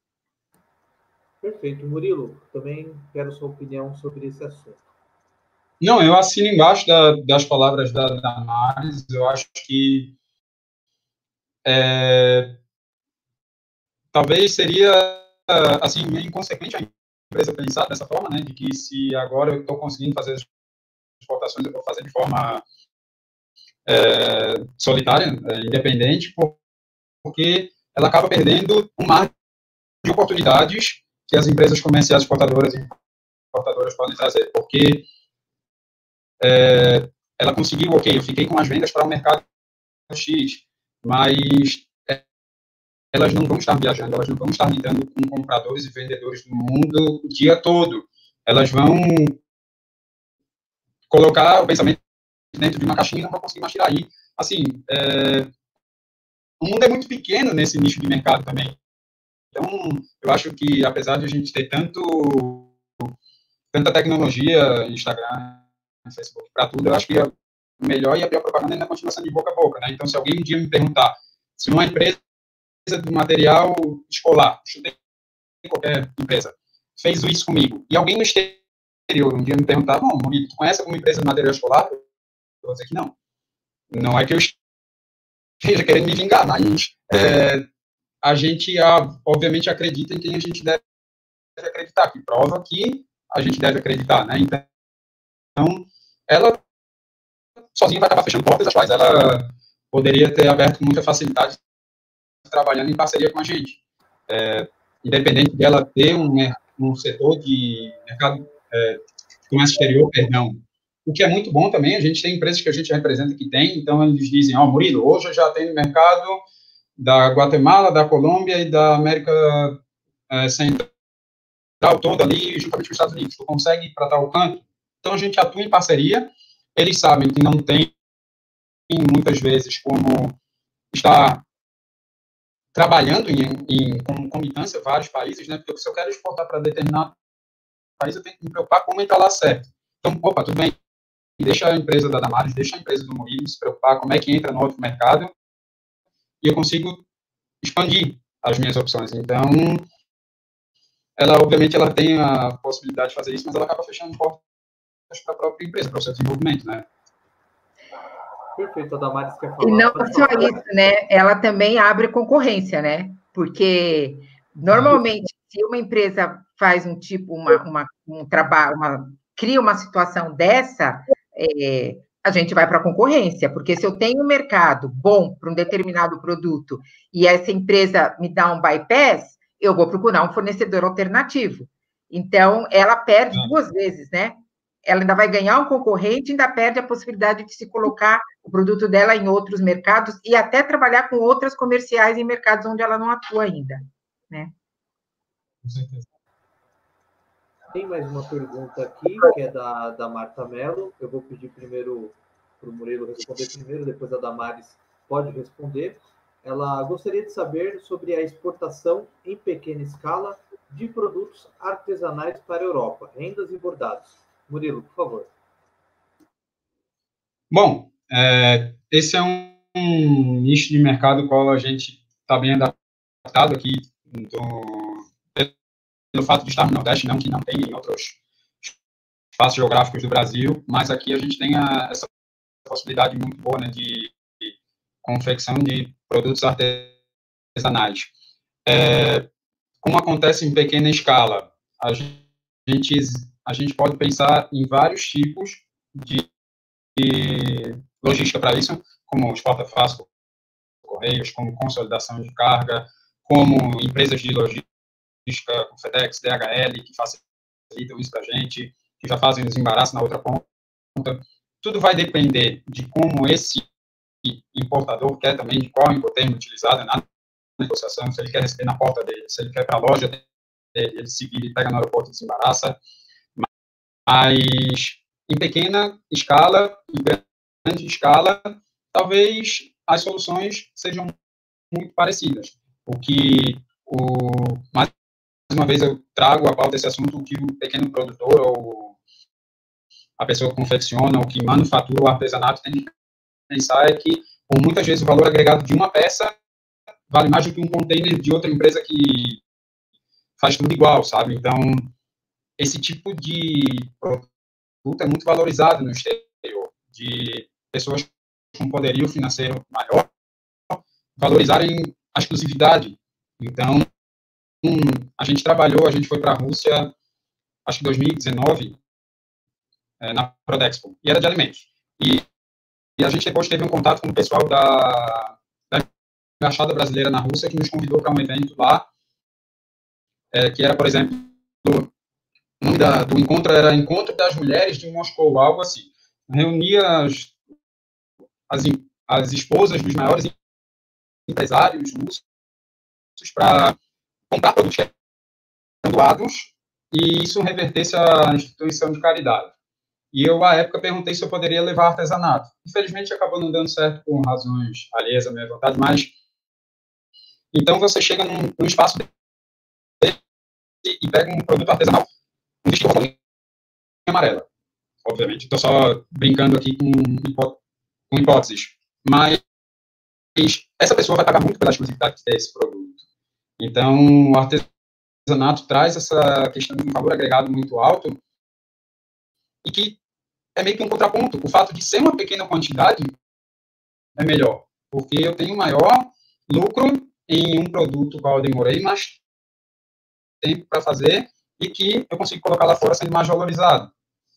Perfeito. Murilo, também quero sua opinião sobre esse assunto. Não, eu assino embaixo da, das palavras da Damares. Eu acho que é, talvez seria, assim, meio inconsequente a empresa pensar dessa forma, né, de que se agora eu estou conseguindo fazer as exportações, eu vou fazer de forma é, solitária, é, independente, porque ela acaba perdendo um mar de oportunidades que as empresas comerciais exportadoras e importadoras podem trazer, porque é, ela conseguiu, ok, eu fiquei com as vendas para o mercado X, mas é, elas não vão estar viajando, elas não vão estar lidando com compradores e vendedores do mundo o dia todo. Elas vão colocar o pensamento dentro de uma caixinha e não vão conseguir mais tirar aí. Assim, é, o mundo é muito pequeno nesse nicho de mercado também. Então, eu acho que, apesar de a gente ter tanto, tanta tecnologia, Instagram, Facebook, para tudo, eu acho que a melhor e a pior propaganda ainda continua sendo de boca a boca, né? Então, se alguém um dia me perguntar se uma empresa de material escolar, chutei qualquer empresa, fez isso comigo, e alguém no exterior um dia me perguntar, bom, Murilo, tu conhece alguma empresa de material escolar? Eu vou dizer que não. Não é que eu esteja querendo me vingar, mas é, a gente, obviamente, acredita em quem a gente deve acreditar, que prova que a gente deve acreditar, né? Então, ela sozinha vai acabar fechando portas, as quais ela poderia ter aberto com muita facilidade trabalhando em parceria com a gente. É, independente dela ter um, um setor de mercado, é, comércio exterior, perdão, o que é muito bom também, a gente tem empresas que a gente representa que tem, então eles dizem, ó, oh, Murilo, hoje eu já tenho mercado da Guatemala, da Colômbia e da América é, Central toda ali, juntamente com os Estados Unidos, tu consegue ir para tal canto? Então a gente atua em parceria, eles sabem que não tem muitas vezes como estar trabalhando em, em concomitância vários países, né? Porque se eu quero exportar para determinado país, eu tenho que me preocupar como entrar lá certo. Então, opa, tudo bem, deixa a empresa da Damares, deixa a empresa do Murilo se preocupar como é que entra no outro mercado e eu consigo expandir as minhas opções. Então, ela, obviamente, ela tem a possibilidade de fazer isso, mas ela acaba fechando portas para a própria empresa, para o seu desenvolvimento, né? Perfeito, a Damares quer falar. E não só isso, né? Ela também abre concorrência, né? Porque normalmente, se uma empresa faz um tipo, uma, uma um trabalho, uma, cria uma situação dessa, é, a gente vai para a concorrência, porque se eu tenho um mercado bom para um determinado produto e essa empresa me dá um bypass, eu vou procurar um fornecedor alternativo. Então, ela perde duas vezes, né? Ela ainda vai ganhar um concorrente, ainda perde a possibilidade de se colocar o produto dela em outros mercados e até trabalhar com outras comerciais em mercados onde ela não atua ainda, né? Com certeza. Tem mais uma pergunta aqui, que é da, da Marta Mello. Eu vou pedir primeiro para o Murilo responder primeiro, depois a Damares pode responder. Ela gostaria de saber sobre a exportação em pequena escala de produtos artesanais para a Europa, rendas e bordados. Murilo, por favor. Bom, é, esse é um, um nicho de mercado qual a gente está bem adaptado aqui, do, pelo fato de estar no Nordeste, não que não tem em outros espaços geográficos do Brasil, mas aqui a gente tem a, essa possibilidade muito boa, né, de, de confecção de produtos artesanais. É, como acontece em pequena escala, a gente, a gente pode pensar em vários tipos de, de logística para isso, como os porta-fácil, correios, como consolidação de carga, como empresas de logística, como FedEx, D H L, que facilitam isso para a gente, que já fazem desembaraço na outra ponta. Tudo vai depender de como esse importador quer também, de qual incoterm utilizado na negociação, se ele quer receber na porta dele, se ele quer para a loja dele, ele se vira e pega no aeroporto e desembaraça. Mas em pequena escala, em grande escala, talvez as soluções sejam muito parecidas. O que, o, mais uma vez, eu trago a pauta desse assunto, o que o pequeno produtor ou a pessoa que confecciona ou que manufatura o artesanato tem que pensar é que, por muitas vezes, o valor agregado de uma peça vale mais do que um container de outra empresa que faz tudo igual, sabe? Então, esse tipo de produto é muito valorizado no exterior, de pessoas com poderio financeiro maior valorizarem a exclusividade. Então, um, a gente trabalhou, a gente foi para a Rússia, acho que em dois mil e dezenove, é, na Prodexpo, e era de alimentos. E, e a gente depois teve um contato com o pessoal da, da Embaixada Brasileira na Rússia, que nos convidou para um evento lá, é, que era, por exemplo, o nome da, do encontro era Encontro das Mulheres de Moscou, algo assim. Reunia as, as, as esposas dos maiores empresários russos para comprar produtos que eram doados e isso revertesse à instituição de caridade. E eu, à época, perguntei se eu poderia levar artesanato. Infelizmente, acabou não dando certo por razões alheias à minha vontade, mas... Então, você chega num, num espaço e pega um produto artesanal, um vestido amarela. Obviamente, estou só brincando aqui com, com hipóteses. Mas essa pessoa vai pagar muito pela exclusividade desse produto. Então, o artesanato traz essa questão de um valor agregado muito alto e que é meio que um contraponto. O fato de ser uma pequena quantidade é melhor, porque eu tenho maior lucro em um produto qual eu demorei mais tempo para fazer e que eu consigo colocar lá fora sendo mais valorizado.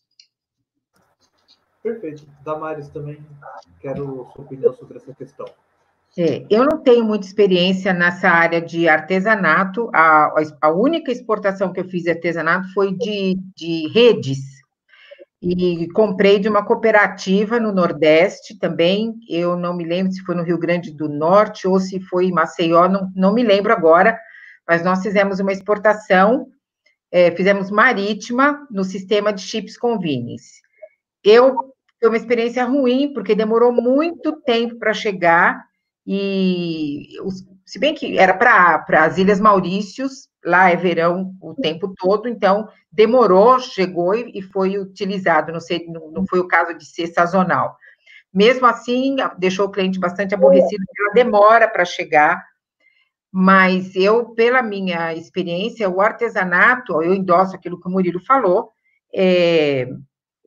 Perfeito. Damares, também quero sua opinião sobre essa questão. É, eu não tenho muita experiência nessa área de artesanato. A, a única exportação que eu fiz de artesanato foi de, de redes. E comprei de uma cooperativa no Nordeste também. Eu não me lembro se foi no Rio Grande do Norte ou se foi em Maceió, não, não me lembro agora, mas nós fizemos uma exportação, é, fizemos marítima no sistema de chips convenience. Eu, foi uma experiência ruim, porque demorou muito tempo para chegar, e se bem que era para as Ilhas Maurícios, lá é verão o tempo todo, então demorou, chegou e foi utilizado, não sei, não foi o caso de ser sazonal. Mesmo assim, deixou o cliente bastante aborrecido, pela demora para chegar, mas eu, pela minha experiência, o artesanato, eu endosso aquilo que o Murilo falou, é,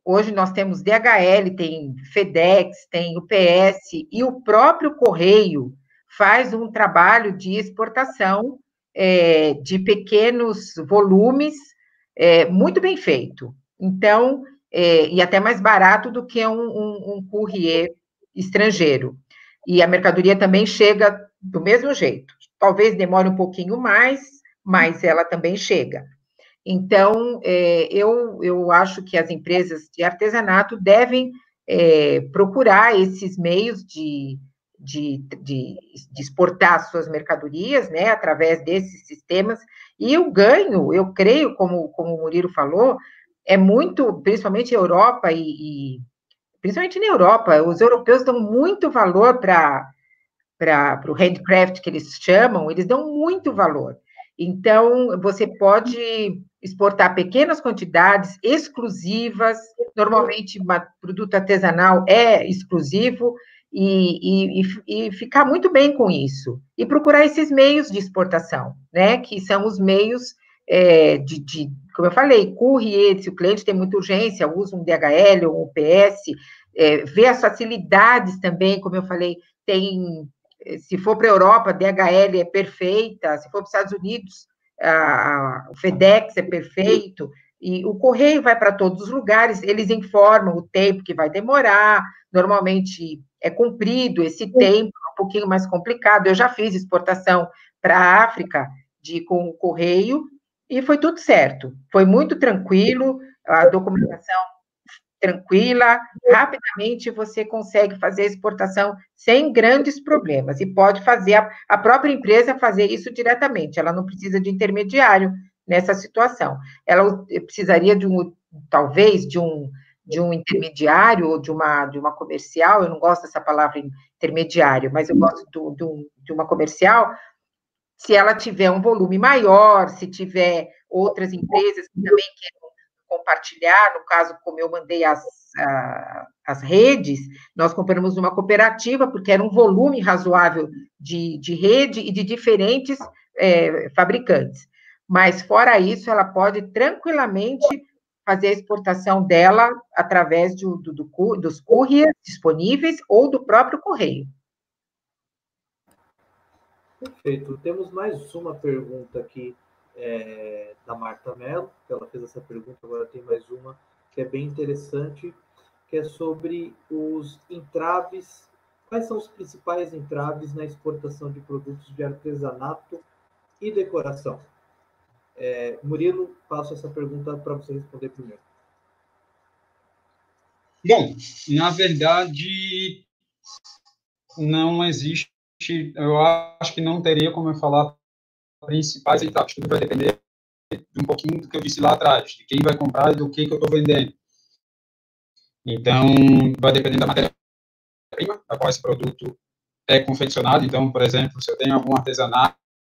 Hoje nós temos D H L, tem FedEx, tem U P S, e o próprio Correio faz um trabalho de exportação é, de pequenos volumes, é, muito bem feito. Então, é, e até mais barato do que um, um, um courrier estrangeiro. E a mercadoria também chega do mesmo jeito. Talvez demore um pouquinho mais, mas ela também chega. Então, é, eu, eu acho que as empresas de artesanato devem é, procurar esses meios de, de, de, de exportar suas mercadorias, né, através desses sistemas, e o ganho, eu creio, como, como o Murilo falou, é muito, principalmente na Europa, e, e principalmente na Europa, os europeus dão muito valor para para o handcraft, que eles chamam, eles dão muito valor. Então, você pode exportar pequenas quantidades exclusivas, normalmente, um produto artesanal é exclusivo, e, e, e ficar muito bem com isso. E procurar esses meios de exportação, né, que são os meios é, de, de, como eu falei, courrier, se o cliente tem muita urgência, usa um D H L ou um U P S, é, ver as facilidades também, como eu falei, tem... Se for para a Europa, a D H L é perfeita, se for para os Estados Unidos, a, o FedEx é perfeito, e o correio vai para todos os lugares, eles informam o tempo que vai demorar, normalmente é cumprido esse tempo, é um pouquinho mais complicado. Eu já fiz exportação para a África de, com o correio, e foi tudo certo, foi muito tranquilo, a documentação tranquila, rapidamente você consegue fazer a exportação sem grandes problemas, e pode fazer, a, a própria empresa fazer isso diretamente, ela não precisa de intermediário nessa situação. Ela precisaria de um, talvez, de um, de um intermediário, ou de uma, de uma comercial, eu não gosto dessa palavra intermediário, mas eu gosto do, do, de uma comercial, se ela tiver um volume maior, se tiver outras empresas que também querem compartilhar, no caso, como eu mandei as, as redes, nós compramos uma cooperativa, porque era um volume razoável de, de rede e de diferentes é, fabricantes. Mas, fora isso, ela pode tranquilamente fazer a exportação dela através do, do, do, dos couriers disponíveis ou do próprio correio. Perfeito. Temos mais uma pergunta aqui é, da Marta Mello, que ela fez essa pergunta, agora tem mais uma, que é bem interessante, que é sobre os entraves. Quais são os principais entraves na exportação de produtos de artesanato e decoração? É, Murilo, passo essa pergunta para você responder primeiro. Bom, na verdade, não existe, eu acho que não teria como eu falar principais entraves, tudo vai depender de um pouquinho do que eu disse lá atrás, de quem vai comprar e do que, que eu estou vendendo. Então, vai depender da matéria-prima, da qual esse produto é confeccionado. Então, por exemplo, se eu tenho algum artesanato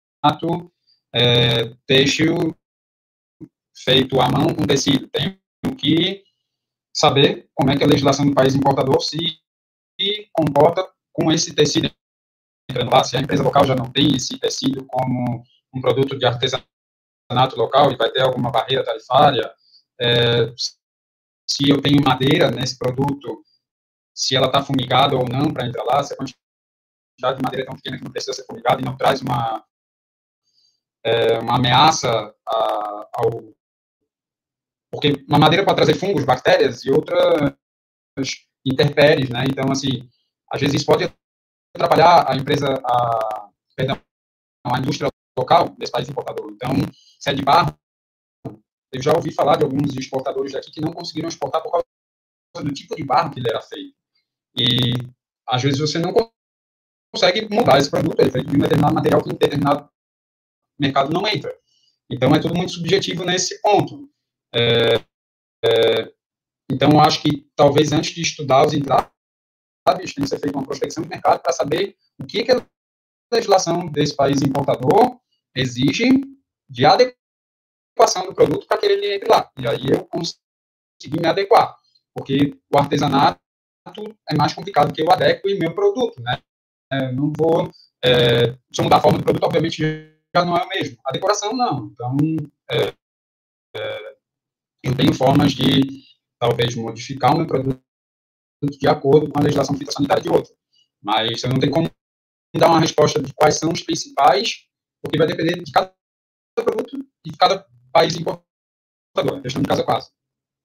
é, têxtil feito à mão com tecido, tenho que saber como é que a legislação do país importador se comporta com esse tecido entrando lá. Se a empresa local já não tem esse tecido como um produto de artesanato local e vai ter alguma barreira tarifária, é, se eu tenho madeira nesse produto, se ela está fumigada ou não para entrar lá, se a quantidade de madeira é tão pequena que não precisa ser fumigada e não traz uma, é, uma ameaça a, ao... Porque uma madeira pode trazer fungos, bactérias e outras intempéries, né? Então, assim, às vezes isso pode atrapalhar a empresa, a, perdão, a indústria local desse país importador. Então, se é de barro, eu já ouvi falar de alguns exportadores daqui que não conseguiram exportar por causa do tipo de barro que ele era feito. E, às vezes, você não consegue mudar esse produto, ele é feito de um determinado material que em determinado mercado não entra. Então, é tudo muito subjetivo nesse ponto. É, é, então, eu acho que, talvez, antes de estudar os entraves, tem que ser feita uma prospecção de mercado para saber o que, que a legislação desse país importador exige de adequação do produto para que ele entre lá. E aí eu consegui me adequar, porque o artesanato é mais complicado que eu adequo e meu produto, né? Eu não vou... É, se eu mudar a forma do produto, obviamente, já não é o mesmo. A decoração, não. Então, é, é, eu tenho formas de talvez modificar o meu produto de acordo com a legislação fitossanitária de outro. Mas eu não tenho como dar uma resposta de quais são os principais, porque vai depender de cada produto e de cada país importador. Questão de caso a caso.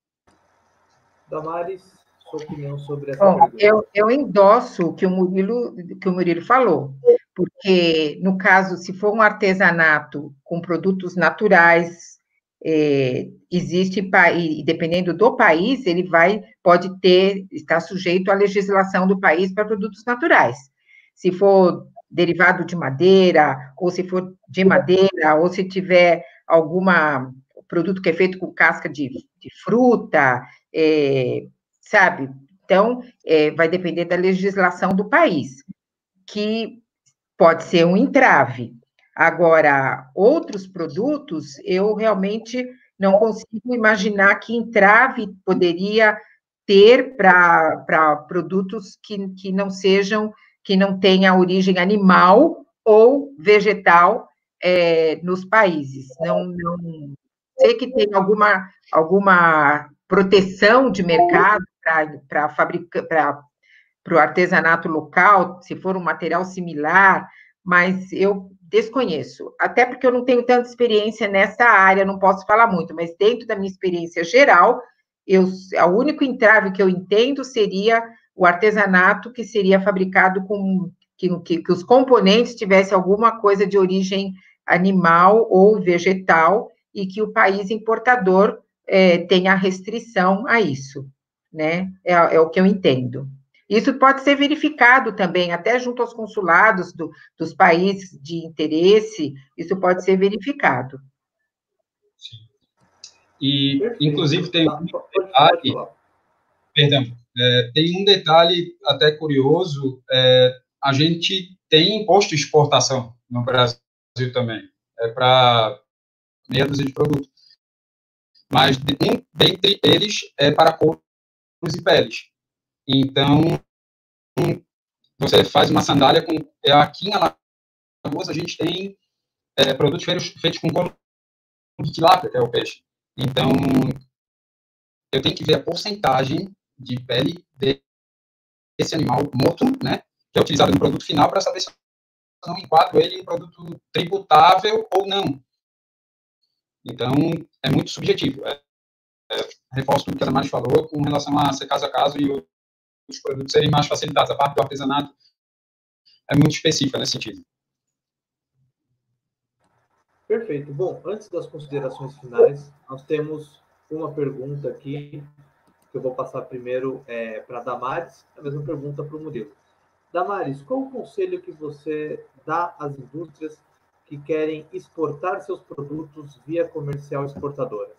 Damares, sua opinião sobre essa Bom, pergunta? eu, eu endosso o que o Murilo, que o Murilo falou, porque, no caso, se for um artesanato com produtos naturais, é, existe, e dependendo do país, ele vai, pode ter, está sujeito à legislação do país para produtos naturais. Se for derivado de madeira, ou se for de madeira, ou se tiver alguma produto que é feito com casca de, de fruta, é, sabe? Então, é, vai depender da legislação do país, que pode ser um entrave. Agora, outros produtos, eu realmente não consigo imaginar que entrave poderia ter para produtos que, que não sejam, que não tenham origem animal ou vegetal é, nos países. Não, não sei que tem alguma, alguma proteção de mercado para fabricar, para o artesanato local, se for um material similar, mas eu desconheço, até porque eu não tenho tanta experiência nessa área, não posso falar muito, mas dentro da minha experiência geral, eu, o único entrave que eu entendo seria o artesanato que seria fabricado com que, que, que os componentes tivessem alguma coisa de origem animal ou vegetal e que o país importador é, tenha restrição a isso, né? É, é o que eu entendo. Isso pode ser verificado também, até junto aos consulados do, dos países de interesse, isso pode ser verificado. Sim. E, inclusive, tem um detalhe, perdão, é, tem um detalhe até curioso, é, a gente tem imposto de exportação no Brasil também, é para meia dúzia de produtos, mas um dentre eles é para couros e peles. Então, você faz uma sandália com... Aqui em Alagoas, a gente tem é, produtos feitos, feitos com couro de tilápia, que é o peixe. Então, eu tenho que ver a porcentagem de pele desse animal morto, né, que é utilizado no produto final, para saber se eu não enquadro ele em produto tributável ou não. Então, é muito subjetivo. É, é, reforço o que a Damares falou com relação a ser caso a caso e o os produtos serem mais facilitados. A parte do artesanato é muito específica nesse sentido. Perfeito. Bom, antes das considerações finais, nós temos uma pergunta aqui, que eu vou passar primeiro é, para a Damares, a mesma pergunta para o Murilo. Damares, qual o conselho que você dá às indústrias que querem exportar seus produtos via comercial exportadora?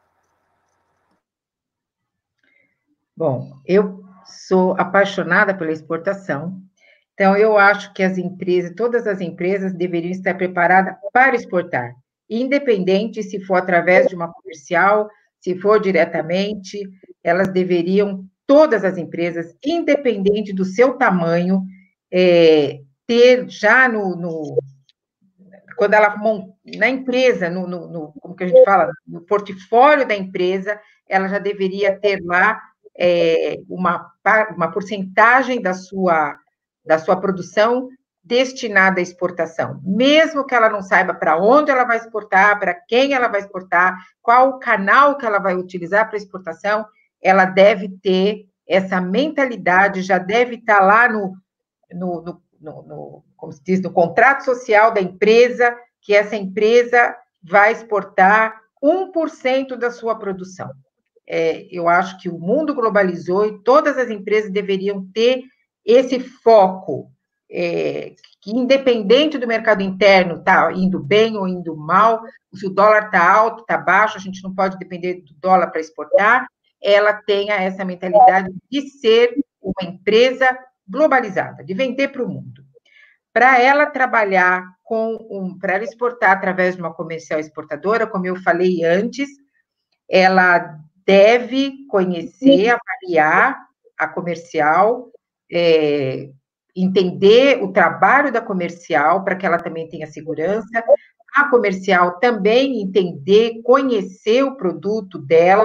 Bom, eu sou apaixonada pela exportação, então eu acho que as empresas, todas as empresas deveriam estar preparadas para exportar, independente se for através de uma comercial, se for diretamente, elas deveriam, todas as empresas, independente do seu tamanho, é, ter já no, no quando ela, na empresa, no, no, no, como que a gente fala, no portfólio da empresa, ela já deveria ter lá é, uma, uma porcentagem da sua, da sua produção destinada à exportação, mesmo que ela não saiba para onde ela vai exportar, para quem ela vai exportar, qual o canal que ela vai utilizar para exportação, ela deve ter essa mentalidade, já deve estar lá no, no, no, no, no como se diz, no contrato social da empresa, que essa empresa vai exportar um por cento da sua produção. É, eu acho que o mundo globalizou e todas as empresas deveriam ter esse foco, é, que independente do mercado interno está indo bem ou indo mal, se o dólar está alto, está baixo, a gente não pode depender do dólar para exportar, ela tenha essa mentalidade de ser uma empresa globalizada, de vender para o mundo. Para ela trabalhar com, um, para ela exportar através de uma comercial exportadora, como eu falei antes, ela deve conhecer, avaliar a comercial, é, entender o trabalho da comercial, para que ela também tenha segurança, a comercial também entender, conhecer o produto dela,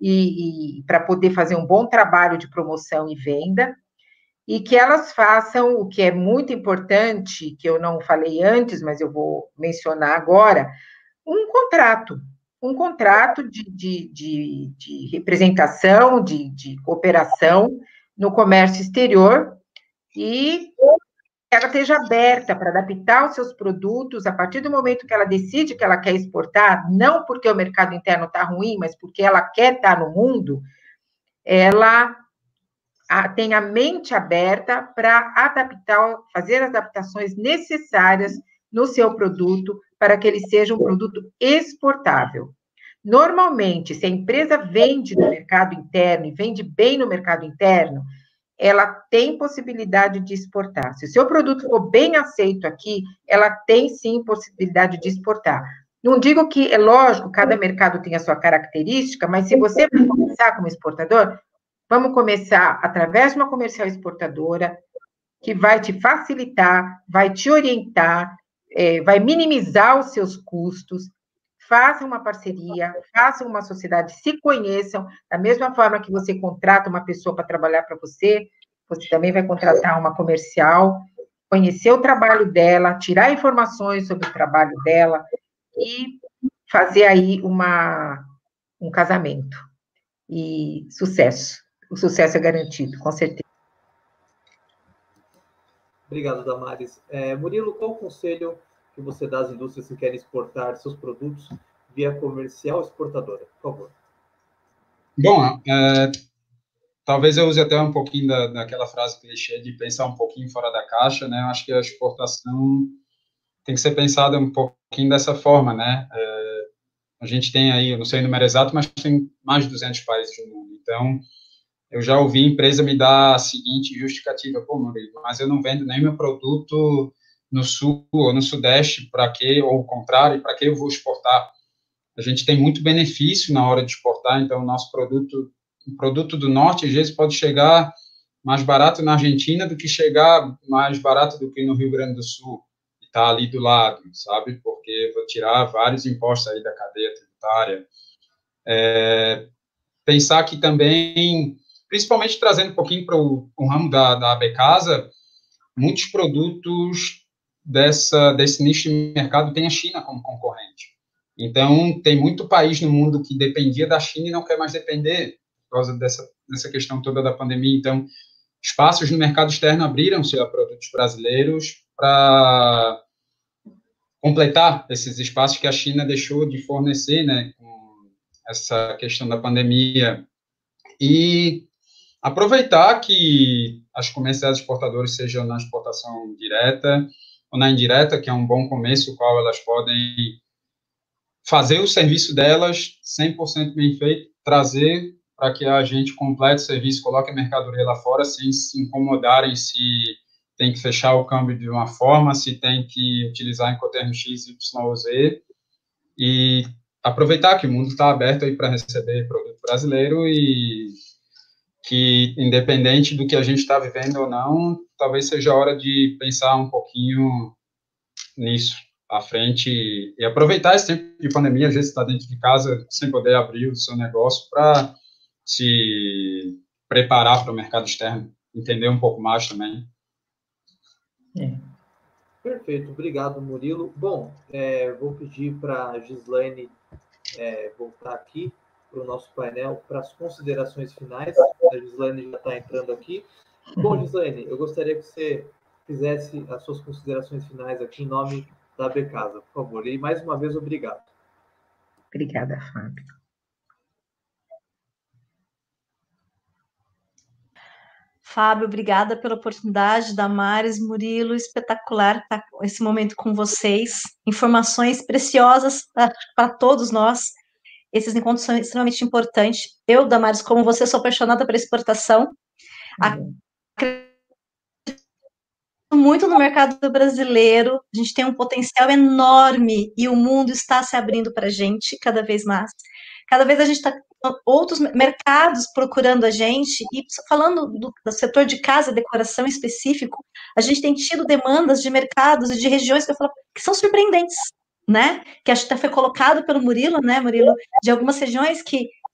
e, e para poder fazer um bom trabalho de promoção e venda, e que elas façam o que é muito importante, que eu não falei antes, mas eu vou mencionar agora, um contrato, um contrato de, de, de, de representação, de, de cooperação no comércio exterior, e ela esteja aberta para adaptar os seus produtos a partir do momento que ela decide que ela quer exportar, não porque o mercado interno está ruim, mas porque ela quer estar no mundo, ela tem a mente aberta para adaptar, fazer as adaptações necessárias no seu produto para que ele seja um produto exportável. Normalmente, se a empresa vende no mercado interno e vende bem no mercado interno, ela tem possibilidade de exportar. Se o seu produto for bem aceito aqui, ela tem sim possibilidade de exportar. Não digo que, é lógico, cada mercado tem a sua característica, mas se você vai começar como exportador, vamos começar através de uma comercial exportadora, que vai te facilitar, vai te orientar, é, vai minimizar os seus custos. Façam uma parceria, façam uma sociedade, se conheçam, da mesma forma que você contrata uma pessoa para trabalhar para você, você também vai contratar uma comercial, conhecer o trabalho dela, tirar informações sobre o trabalho dela e fazer aí uma, um casamento. E sucesso. O sucesso é garantido, com certeza. Obrigado, Damares. É, Murilo, qual o conselho que você dá às indústrias que querem exportar seus produtos via comercial exportadora? Por favor. Bom, é, talvez eu use até um pouquinho da, daquela frase clichê de pensar um pouquinho fora da caixa, né? Eu acho que a exportação tem que ser pensada um pouquinho dessa forma, né? É, a gente tem aí, eu não sei o número exato, mas tem mais de duzentos países no mundo. Então, eu já ouvi empresa me dar a seguinte justificativa: pô, Murilo, mas eu não vendo nem meu produto no sul ou no sudeste, para quê? Ou o contrário, para que eu vou exportar? A gente tem muito benefício na hora de exportar, então o nosso produto, o produto do norte, às vezes pode chegar mais barato na Argentina do que chegar mais barato do que no Rio Grande do Sul, e está ali do lado, sabe? Porque eu vou tirar vários impostos aí da cadeia tributária. É, pensar que também, principalmente trazendo um pouquinho para o ramo da, da Abecasa, muitos produtos dessa, desse nicho de mercado tem a China como concorrente. Então, tem muito país no mundo que dependia da China e não quer mais depender por causa dessa, dessa questão toda da pandemia. Então, espaços no mercado externo abriram-se a produtos brasileiros para completar esses espaços que a China deixou de fornecer, né, com essa questão da pandemia. E aproveitar que as comerciais exportadoras sejam na exportação direta ou na indireta, que é um bom começo, o qual elas podem fazer o serviço delas cem por cento bem feito, trazer para que a gente complete o serviço, coloque a mercadoria lá fora, sem se incomodarem se tem que fechar o câmbio de uma forma, se tem que utilizar Incoterm X, Y ou Z, e aproveitar que o mundo está aberto aí para receber produto brasileiro e que, independente do que a gente está vivendo ou não, talvez seja a hora de pensar um pouquinho nisso à frente e aproveitar esse tempo de pandemia, às vezes está dentro de casa sem poder abrir o seu negócio, para se preparar para o mercado externo, entender um pouco mais também. É. Perfeito, obrigado, Murilo. Bom, é, vou pedir para a Gislaine é, voltar aqui para o nosso painel para as considerações finais. A Gislaine já está entrando aqui. Bom, Gislaine, eu gostaria que você fizesse as suas considerações finais aqui em nome da Abecasa, por favor. E mais uma vez, obrigado. Obrigada, Fábio. Fábio, obrigada pela oportunidade. Damares, Murilo, espetacular estar esse momento com vocês. Informações preciosas para todos nós. Esses encontros são extremamente importantes. Eu, Damares, como você, sou apaixonada pela exportação. Uhum. Acredito muito no mercado brasileiro. A gente tem um potencial enorme e o mundo está se abrindo para a gente cada vez mais. Cada vez a gente está outros mercados procurando a gente, e falando do, do setor de casa, decoração específico, a gente tem tido demandas de mercados e de regiões que eu falo que são surpreendentes, né? Que acho que foi colocado pelo Murilo, né, Murilo, de algumas regiões que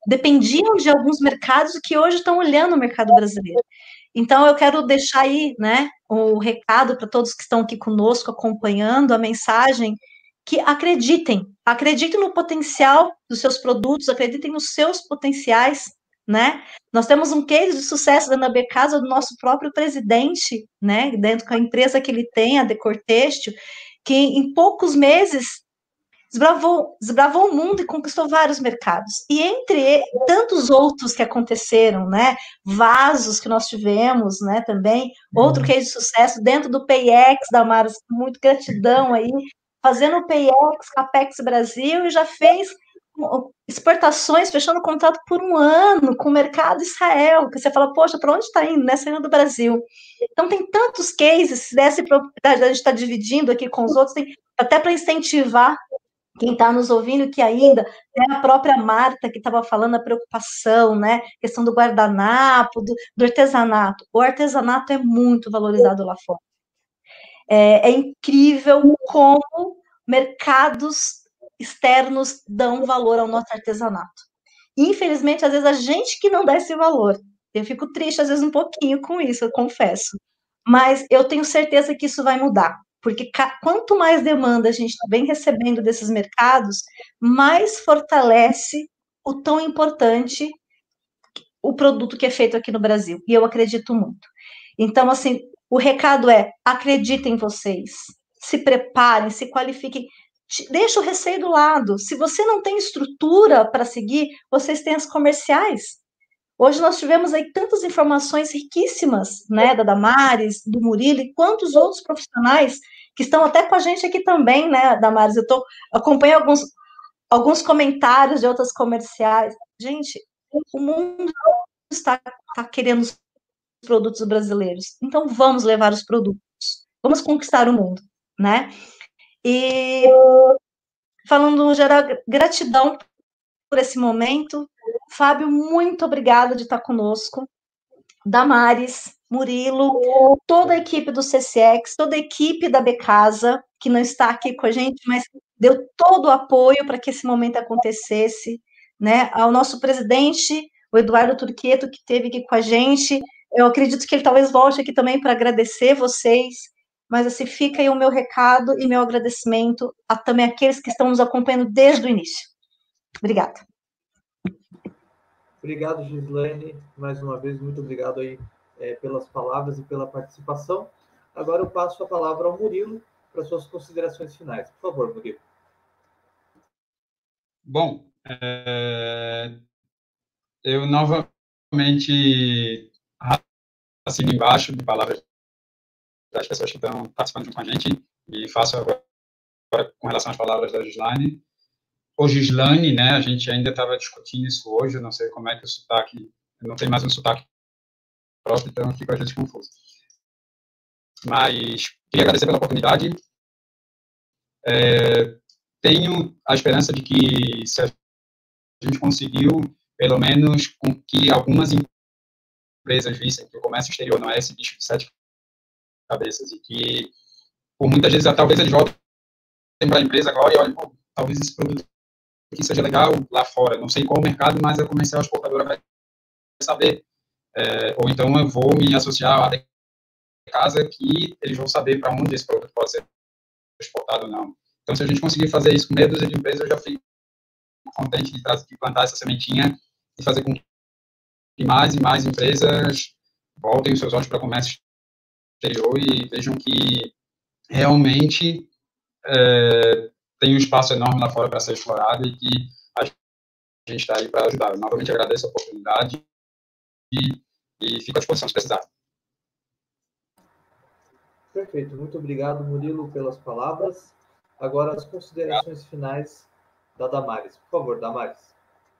dependiam de alguns mercados que hoje estão olhando o mercado brasileiro. Então, eu quero deixar aí, né, o recado para todos que estão aqui conosco, acompanhando a mensagem, que acreditem, acreditem no potencial dos seus produtos, acreditem nos seus potenciais, né? Nós temos um case de sucesso da B Casa do nosso próprio presidente, né, dentro da empresa que ele tem, a Decor Têxtil, que em poucos meses desbravou, desbravou o mundo e conquistou vários mercados. E entre tantos outros que aconteceram, né, vasos que nós tivemos, né, também, outro case de sucesso dentro do P I X, Damares, muito gratidão aí, fazendo o P I X, Capex Brasil, e já fez exportações, fechando contrato por um ano com o mercado Israel, que você fala, poxa, para onde está indo, né, saindo do Brasil. Então, tem tantos cases, se desse propriedade, a gente está dividindo aqui com os outros, tem até para incentivar quem está nos ouvindo, que ainda é a própria Marta que estava falando a preocupação, né, questão do guardanapo, do, do artesanato. O artesanato é muito valorizado lá fora. É, é incrível como mercados externos dão valor ao nosso artesanato. Infelizmente, às vezes, a gente que não dá esse valor. Eu fico triste, às vezes, um pouquinho com isso, eu confesso. Mas eu tenho certeza que isso vai mudar. Porque quanto mais demanda a gente vem recebendo desses mercados, mais fortalece o tão importante o produto que é feito aqui no Brasil. E eu acredito muito. Então, assim, o recado é, acreditem em vocês, se preparem, se qualifiquem, deixa o receio do lado. Se você não tem estrutura para seguir, vocês têm as comerciais. Hoje nós tivemos aí tantas informações riquíssimas, né, da Damares, do Murilo e quantos outros profissionais que estão até com a gente aqui também, né, Damares, eu tô, acompanho alguns, alguns comentários de outras comerciais. Gente, o mundo está, está querendo os produtos brasileiros, então vamos levar os produtos, vamos conquistar o mundo, né? E falando no geral, gratidão por esse momento. Fábio, muito obrigada de estar conosco. Damares, Murilo, toda a equipe do C C X, toda a equipe da B Casa, que não está aqui com a gente, mas deu todo o apoio para que esse momento acontecesse, né? Ao nosso presidente, o Eduardo Turqueto, que esteve aqui com a gente. Eu acredito que ele talvez volte aqui também para agradecer vocês, mas assim, fica aí o meu recado e meu agradecimento a também aqueles que estão nos acompanhando desde o início. Obrigada. Obrigado, Gislaine, mais uma vez, muito obrigado aí é, pelas palavras e pela participação. Agora eu passo a palavra ao Murilo para suas considerações finais. Por favor, Murilo. Bom, é... eu novamente assino embaixo de palavras das pessoas que estão participando junto com a gente e faço agora com relação às palavras da Gislaine. O Gislaine, né, a gente ainda estava discutindo isso hoje, eu não sei como é que o sotaque, eu não tenho mais um sotaque próprio, então fico às vezes confuso. Mas queria agradecer pela oportunidade. É, tenho a esperança de que se a gente conseguiu, pelo menos, com que algumas empresas vissem que o comércio exterior não é esse bicho de sete cabeças e que, por muitas vezes, talvez eles voltem para a empresa agora e olhem, pô, talvez esse produto que seja legal lá fora, não sei qual o mercado, mas a comercial exportadora vai saber, é, ou então eu vou me associar à casa que eles vão saber para onde esse produto pode ser exportado ou não. Então, se a gente conseguir fazer isso com meia dúzia de empresas, eu já fico contente de, de plantar essa sementinha e fazer com que mais e mais empresas voltem os seus olhos para o comércio exterior e vejam que realmente é, tem um espaço enorme lá fora para ser explorado e que a gente está aí para ajudar. Eu novamente agradeço a oportunidade e, e fico à disposição se precisar. Perfeito. Muito obrigado, Murilo, pelas palavras. Agora, as considerações finais da Damares. Por favor, Damares.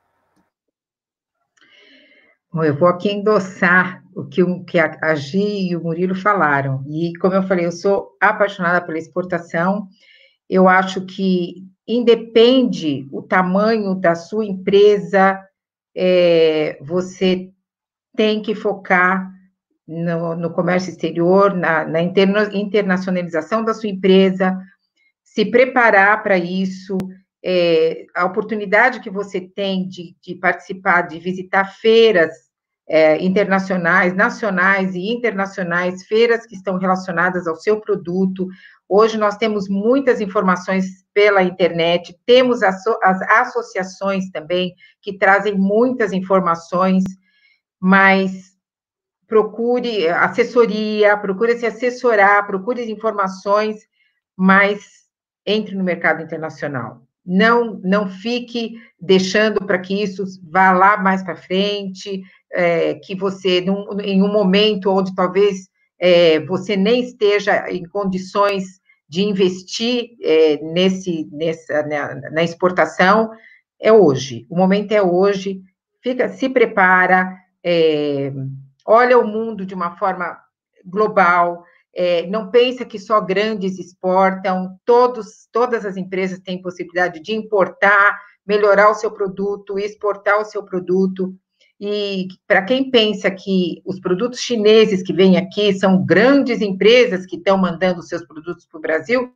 Bom, eu vou aqui endossar o que, o que a, a Gi e o Murilo falaram. E, como eu falei, eu sou apaixonada pela exportação. Eu acho que independe o tamanho da sua empresa, é, você tem que focar no, no comércio exterior, na, na interna, internacionalização da sua empresa, se preparar para isso, é, a oportunidade que você tem de, de participar, de visitar feiras é, internacionais, nacionais e internacionais, feiras que estão relacionadas ao seu produto. Hoje nós temos muitas informações pela internet, temos as, as associações também, que trazem muitas informações, mas procure assessoria, procure se assessorar, procure informações, mas entre no mercado internacional. Não, não fique deixando para que isso vá lá mais para frente, é, que você, num, em um momento onde talvez é, você nem esteja em condições de investir é, nesse, nessa, na, na exportação, é hoje. O momento é hoje. Fica, se prepara, é, olha o mundo de uma forma global, é, não pensa que só grandes exportam, todos, todas as empresas têm possibilidade de importar, melhorar o seu produto, exportar o seu produto, e para quem pensa que os produtos chineses que vêm aqui são grandes empresas que estão mandando seus produtos para o Brasil,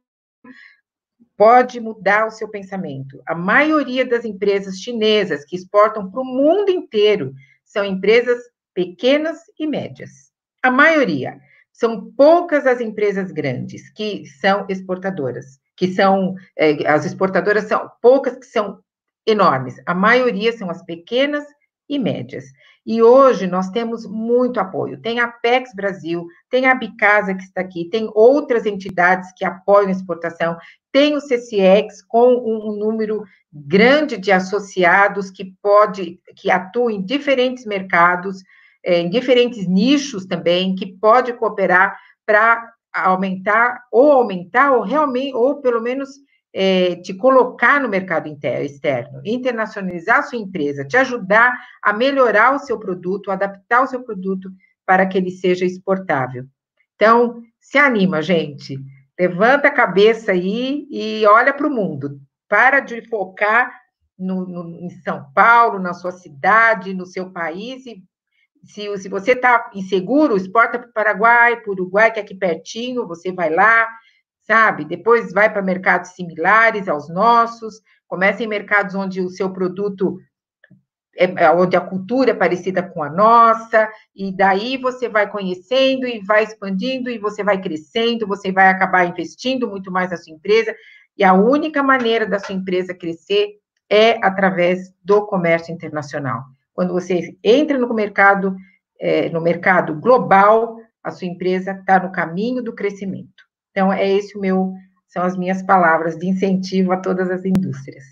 pode mudar o seu pensamento. A maioria das empresas chinesas que exportam para o mundo inteiro são empresas pequenas e médias. A maioria. São poucas as empresas grandes que são exportadoras, que são, é, as exportadoras são poucas que são enormes. A maioria são as pequenas e médias. E hoje nós temos muito apoio. Tem a Apex Brasil, tem a Bicasa que está aqui, tem outras entidades que apoiam a exportação, tem o C C X com um número grande de associados que pode, que atuam em diferentes mercados, em diferentes nichos também, que pode cooperar para aumentar, ou aumentar, ou realmente, ou pelo menos é, te colocar no mercado interno, externo, internacionalizar a sua empresa, te ajudar a melhorar o seu produto, adaptar o seu produto para que ele seja exportável. Então, se anima, gente. Levanta a cabeça aí e olha para o mundo. Para de focar no, no, em São Paulo, na sua cidade, no seu país, e Se, se você está inseguro, exporta para o Paraguai, para o Uruguai, que é aqui pertinho, você vai lá, sabe? Depois vai para mercados similares aos nossos, começa em mercados onde o seu produto, é, onde a cultura é parecida com a nossa, e daí você vai conhecendo e vai expandindo, e você vai crescendo, você vai acabar investindo muito mais na sua empresa, e a única maneira da sua empresa crescer é através do comércio internacional. Quando você entra no mercado, é, no mercado global, a sua empresa está no caminho do crescimento. Então, é esse o meu, são as minhas palavras de incentivo a todas as indústrias.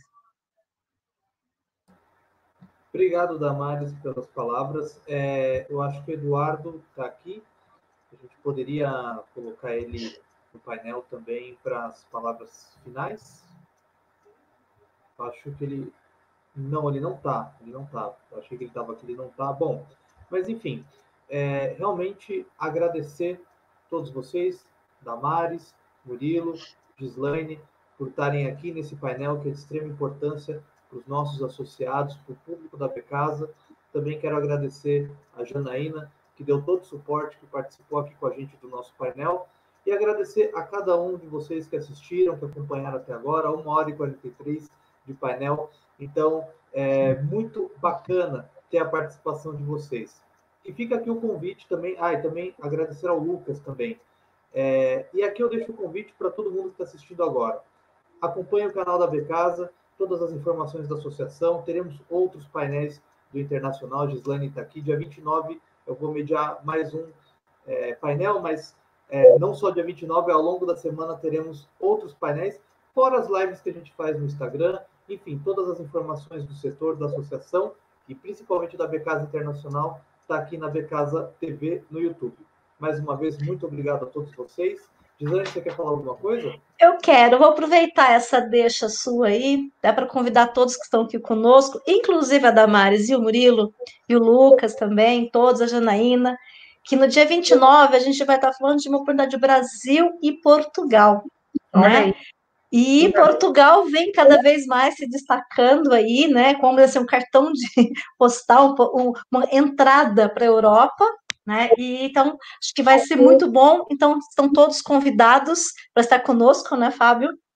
Obrigado, Damares, pelas palavras. É, eu acho que o Eduardo está aqui. A gente poderia colocar ele no painel também para as palavras finais. Eu acho que ele... Não, ele não está, ele não está. Eu achei que ele estava aqui, ele não está. Bom, mas enfim, é, realmente agradecer a todos vocês, Damares, Murilo, Gislaine, por estarem aqui nesse painel que é de extrema importância para os nossos associados, para o público da Becasa. Também quero agradecer a Janaína, que deu todo o suporte, que participou aqui com a gente do nosso painel, e agradecer a cada um de vocês que assistiram, que acompanharam até agora, uma hora e quarenta e três de painel. Então, é muito bacana ter a participação de vocês. E fica aqui o convite também, ah, e também agradecer ao Lucas também. É, e aqui eu deixo o convite para todo mundo que está assistindo agora. Acompanhe o canal da Becasa, todas as informações da associação, teremos outros painéis do Internacional, Gislaine está aqui, dia vinte e nove eu vou mediar mais um é, painel, mas é, não só dia vinte e nove, ao longo da semana teremos outros painéis, fora as lives que a gente faz no Instagram. Enfim, todas as informações do setor, da associação e principalmente da Becasa Internacional está aqui na Becasa T V no YouTube. Mais uma vez, muito obrigado a todos vocês. Gislaine, você quer falar alguma coisa? Eu quero, vou aproveitar essa deixa sua aí, dá para convidar todos que estão aqui conosco, inclusive a Damares e o Murilo, e o Lucas também, todos, a Janaína, que no dia vinte e nove a gente vai estar falando de uma oportunidade de Brasil e Portugal, Olha né? aí. E Portugal vem cada vez mais se destacando aí, né, como assim, um cartão de postal, um, uma entrada para a Europa, né, e então acho que vai ser muito bom. Então estão todos convidados para estar conosco, né, Fábio?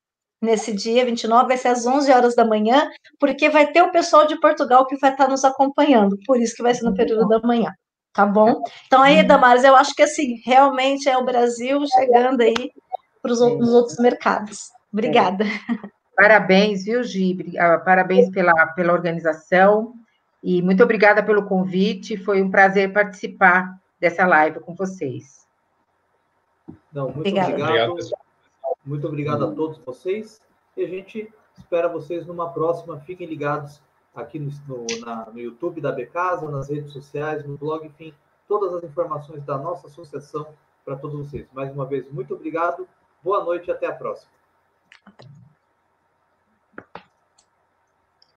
nesse dia vinte e nove, vai ser às onze horas da manhã, porque vai ter o pessoal de Portugal que vai estar nos acompanhando, por isso que vai ser no período da manhã, tá bom? Então aí, Damares, eu acho que assim, realmente é o Brasil chegando aí para os outros, outros mercados. Obrigada. Parabéns, viu, Gi? Parabéns pela, pela organização e muito obrigada pelo convite. Foi um prazer participar dessa live com vocês. Não, muito Obrigada. obrigado. Obrigado, Muito obrigado a todos vocês. E a gente espera vocês numa próxima. Fiquem ligados aqui no, no, na, no YouTube da Becasa, nas redes sociais, no blog, enfim, todas as informações da nossa associação para todos vocês. Mais uma vez, muito obrigado. Boa noite e até a próxima.